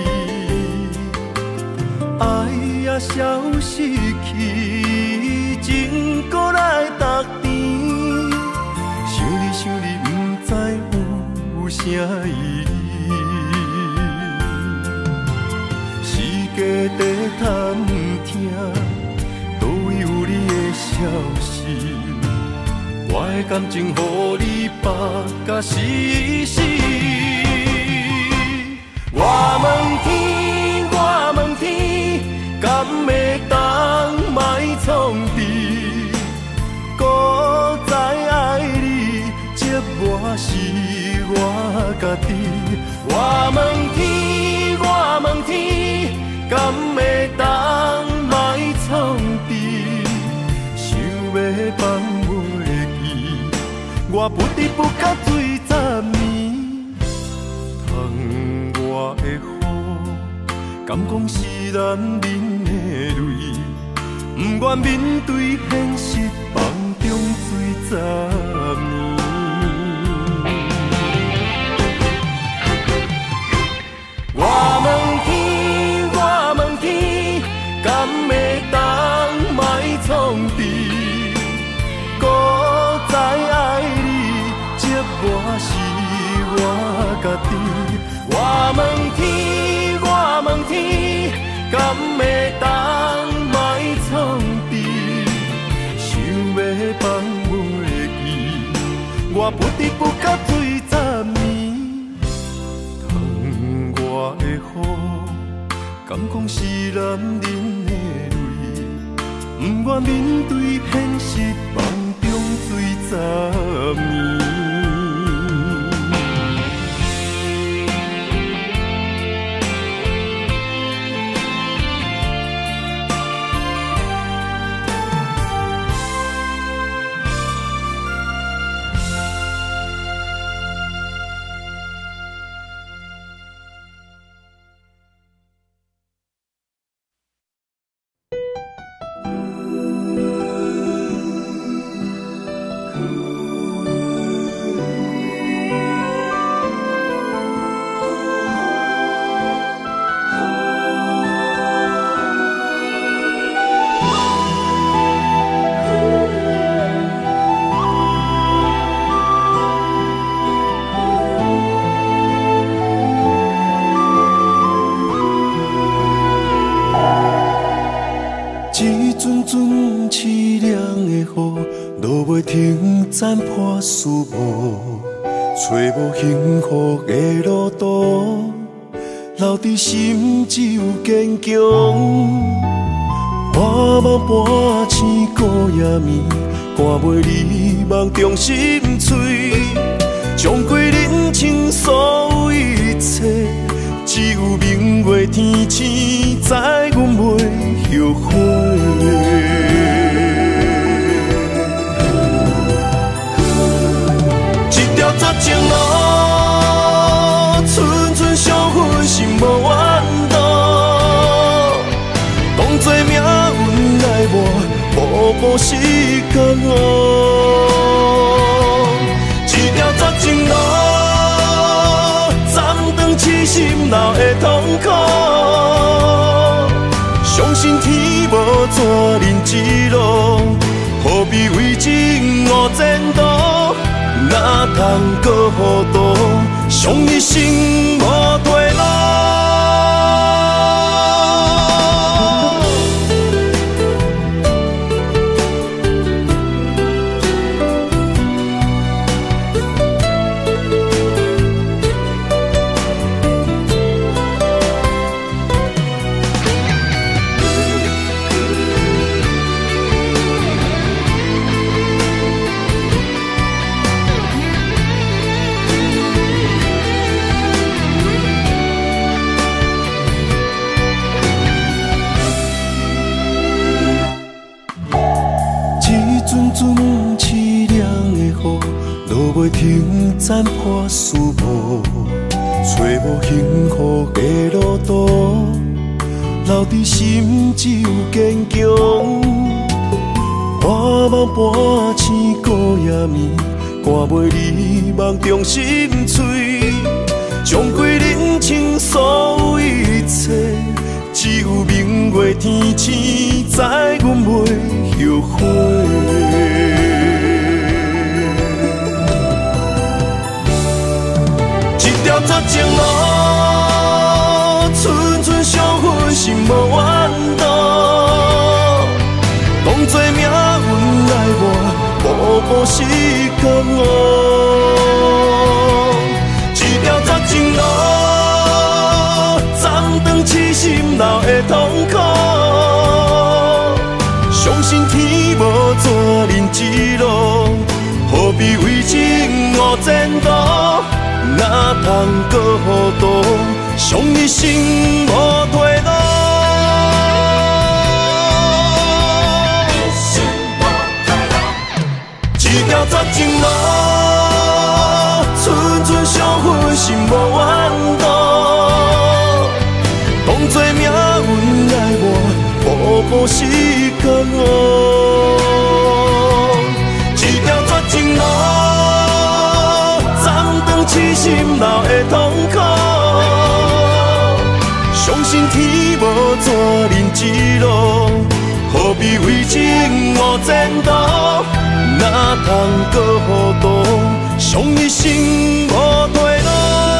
爱也消失去，情搁来逐甜。想你想你，不知有啥意义？时间在探听，倒位有你的消息？我的感情，予你绑甲死死。我问天，我问天，敢会当莫创治？搁再爱你，这我是我家己。我问天，我问天，敢会当莫创治？想要放袂记，我不得不甲醉十年。疼我的雨，敢讲是男人的泪？不愿面对现实，梦中醉十年。我问天，我问天，敢会当莫创治？搁再爱你，这我是我家己。我问天，我问天，敢会当莫创治？想要放袂记，我不得不甲醉十年。疼我的雨，敢讲是男人的泪？不愿面对现实，梦中醉十年。 阵阵凄凉的雨，落袂停，斩破思无，找无幸福的路途，留伫心只有坚强。半梦半醒孤夜眠，赶袂离梦中心碎，将过人生所有一切，只有明月天星知阮袂后悔。一条绝情路，寸寸伤痕心无怨妒。当作命运来磨，步步是甘愿。一条绝情路，斩断痴心闹的痛苦。相信天无绝人之路，何必为情误前途？哪通搁糊涂，伤一生无退路。袂停，斩破思无，找无幸福的路途，留伫心只有坚强。半梦半醒孤夜眠，赶袂离梦中心碎，将过人生所有一切，只有明月天星知阮袂后悔。绝情路，寸寸伤痕心无怨妒。当作命运来磨，步步是甘愿。一条绝情路，斩断痴心闹的痛苦。相信天无绝人之路，何必为情误前途？哪通搁糊涂，伤一生无退路。一条绝情路，寸寸伤痕心无怨妒。当作命运来磨，步步是甘愿。一条绝情路，痴心闹的痛苦，相信天无绝人之路，何必为情误前途？哪通搁糊涂，伤一生无退路。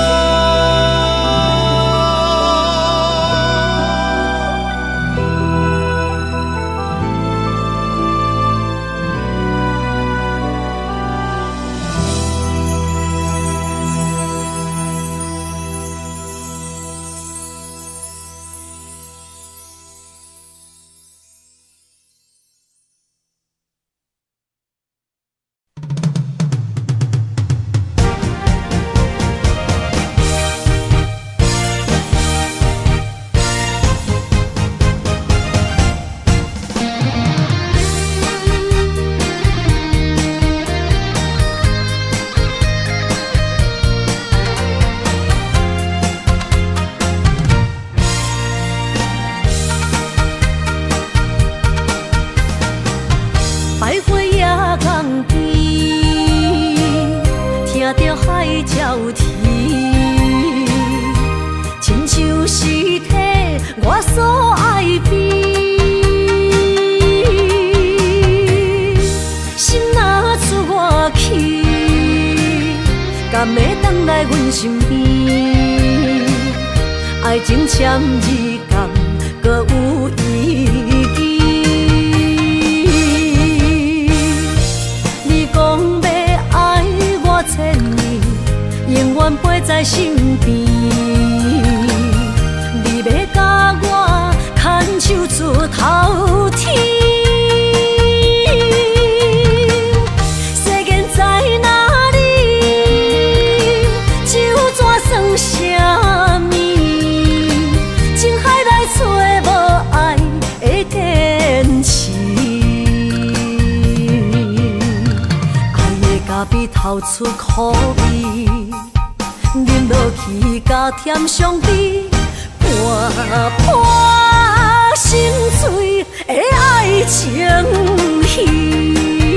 敢会当来阮身边？爱情签字间，搁有意义。 在身边，你要甲我牵手出头天。世间在哪里，就怎算啥物？情海来找无爱的坚持，爱的咖比透出苦味。饮落去，甲甜相比，伴伴心碎的爱情戏。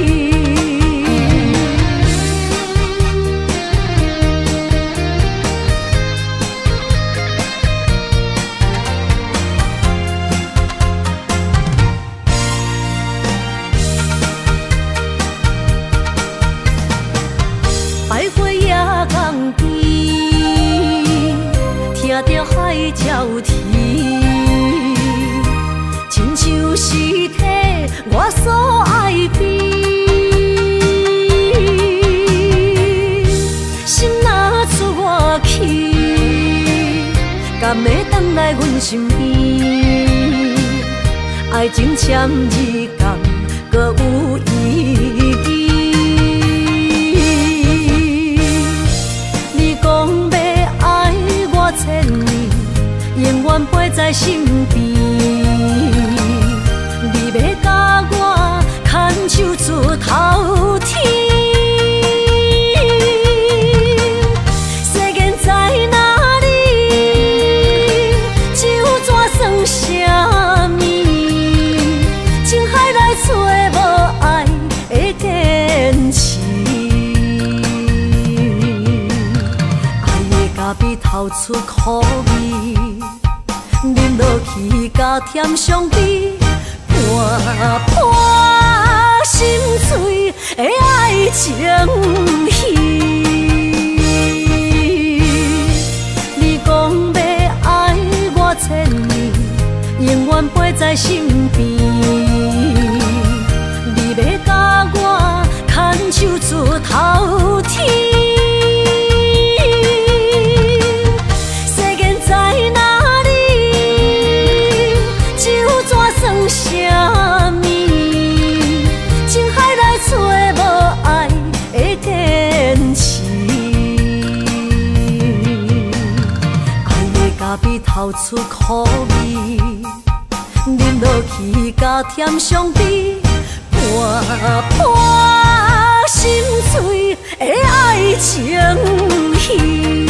百花夜港边，听着海鸟啼，亲像是替我所爱的。心若出我去，敢会回来阮身边？爱情签字讲，搁有意义。你讲要爱我千年，永远陪在身边。你要甲我牵手出头天。世间在哪里，就怎算啥物？情海来找无爱的坚持。比透出苦味，饮落去甲甜相比，伴伴心碎的爱情戏。你讲要爱我千年，永远陪在身边。你要甲我牵手出头天。啥物？情海来找无爱的坚持，爱的咖比透出苦味，饮落去甲甜相比，伴伴心碎的爱情戏。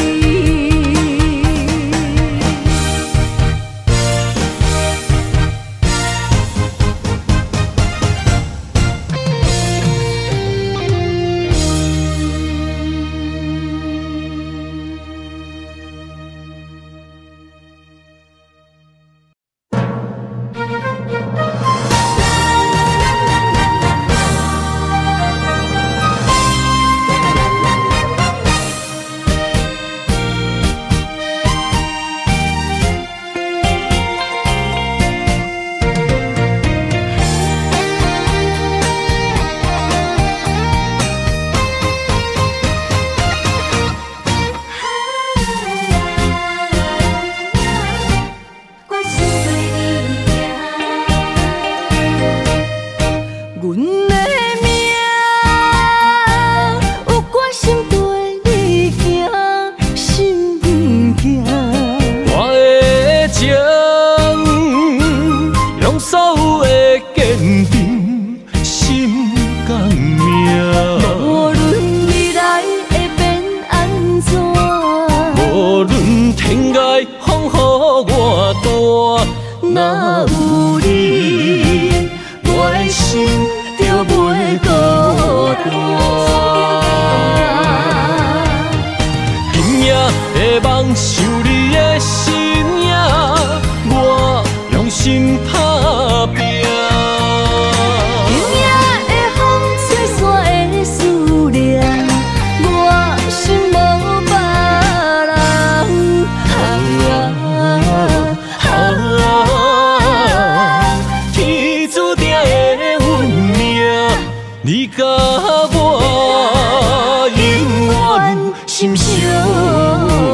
你甲我永远心相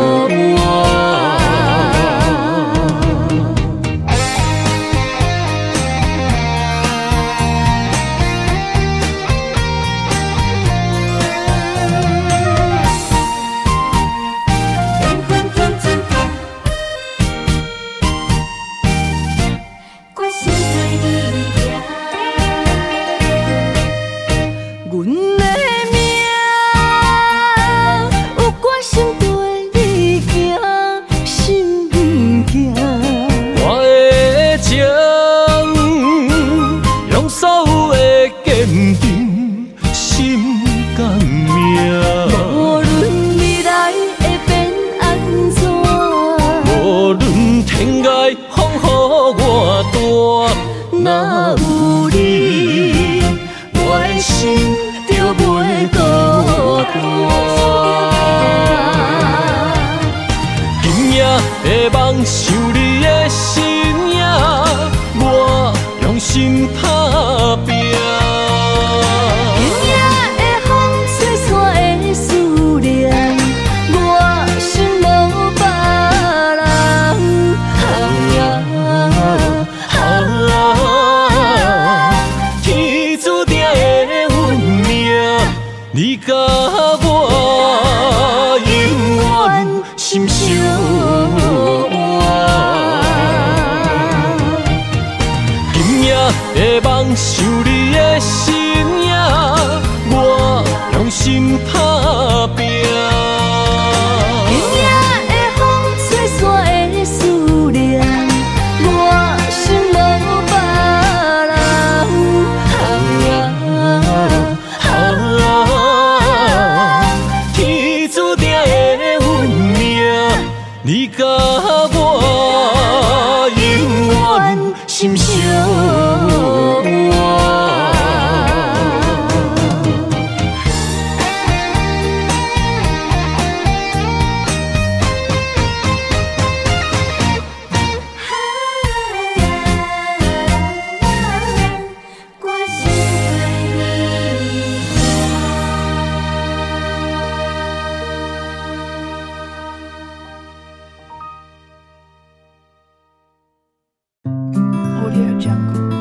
予我大。若有你，我的心就袂孤单。今夜的梦想你的身影，我用心打拼。 今夜的风吹散的思念，我心无别人。 啊，天注定的运命，你甲我永远心相依。今夜的梦想你的身影，我用心打拼。 今夜的风吹散的思念，我心无别啊，天注定的运命，你甲我永远心相依。 Audio Jungle.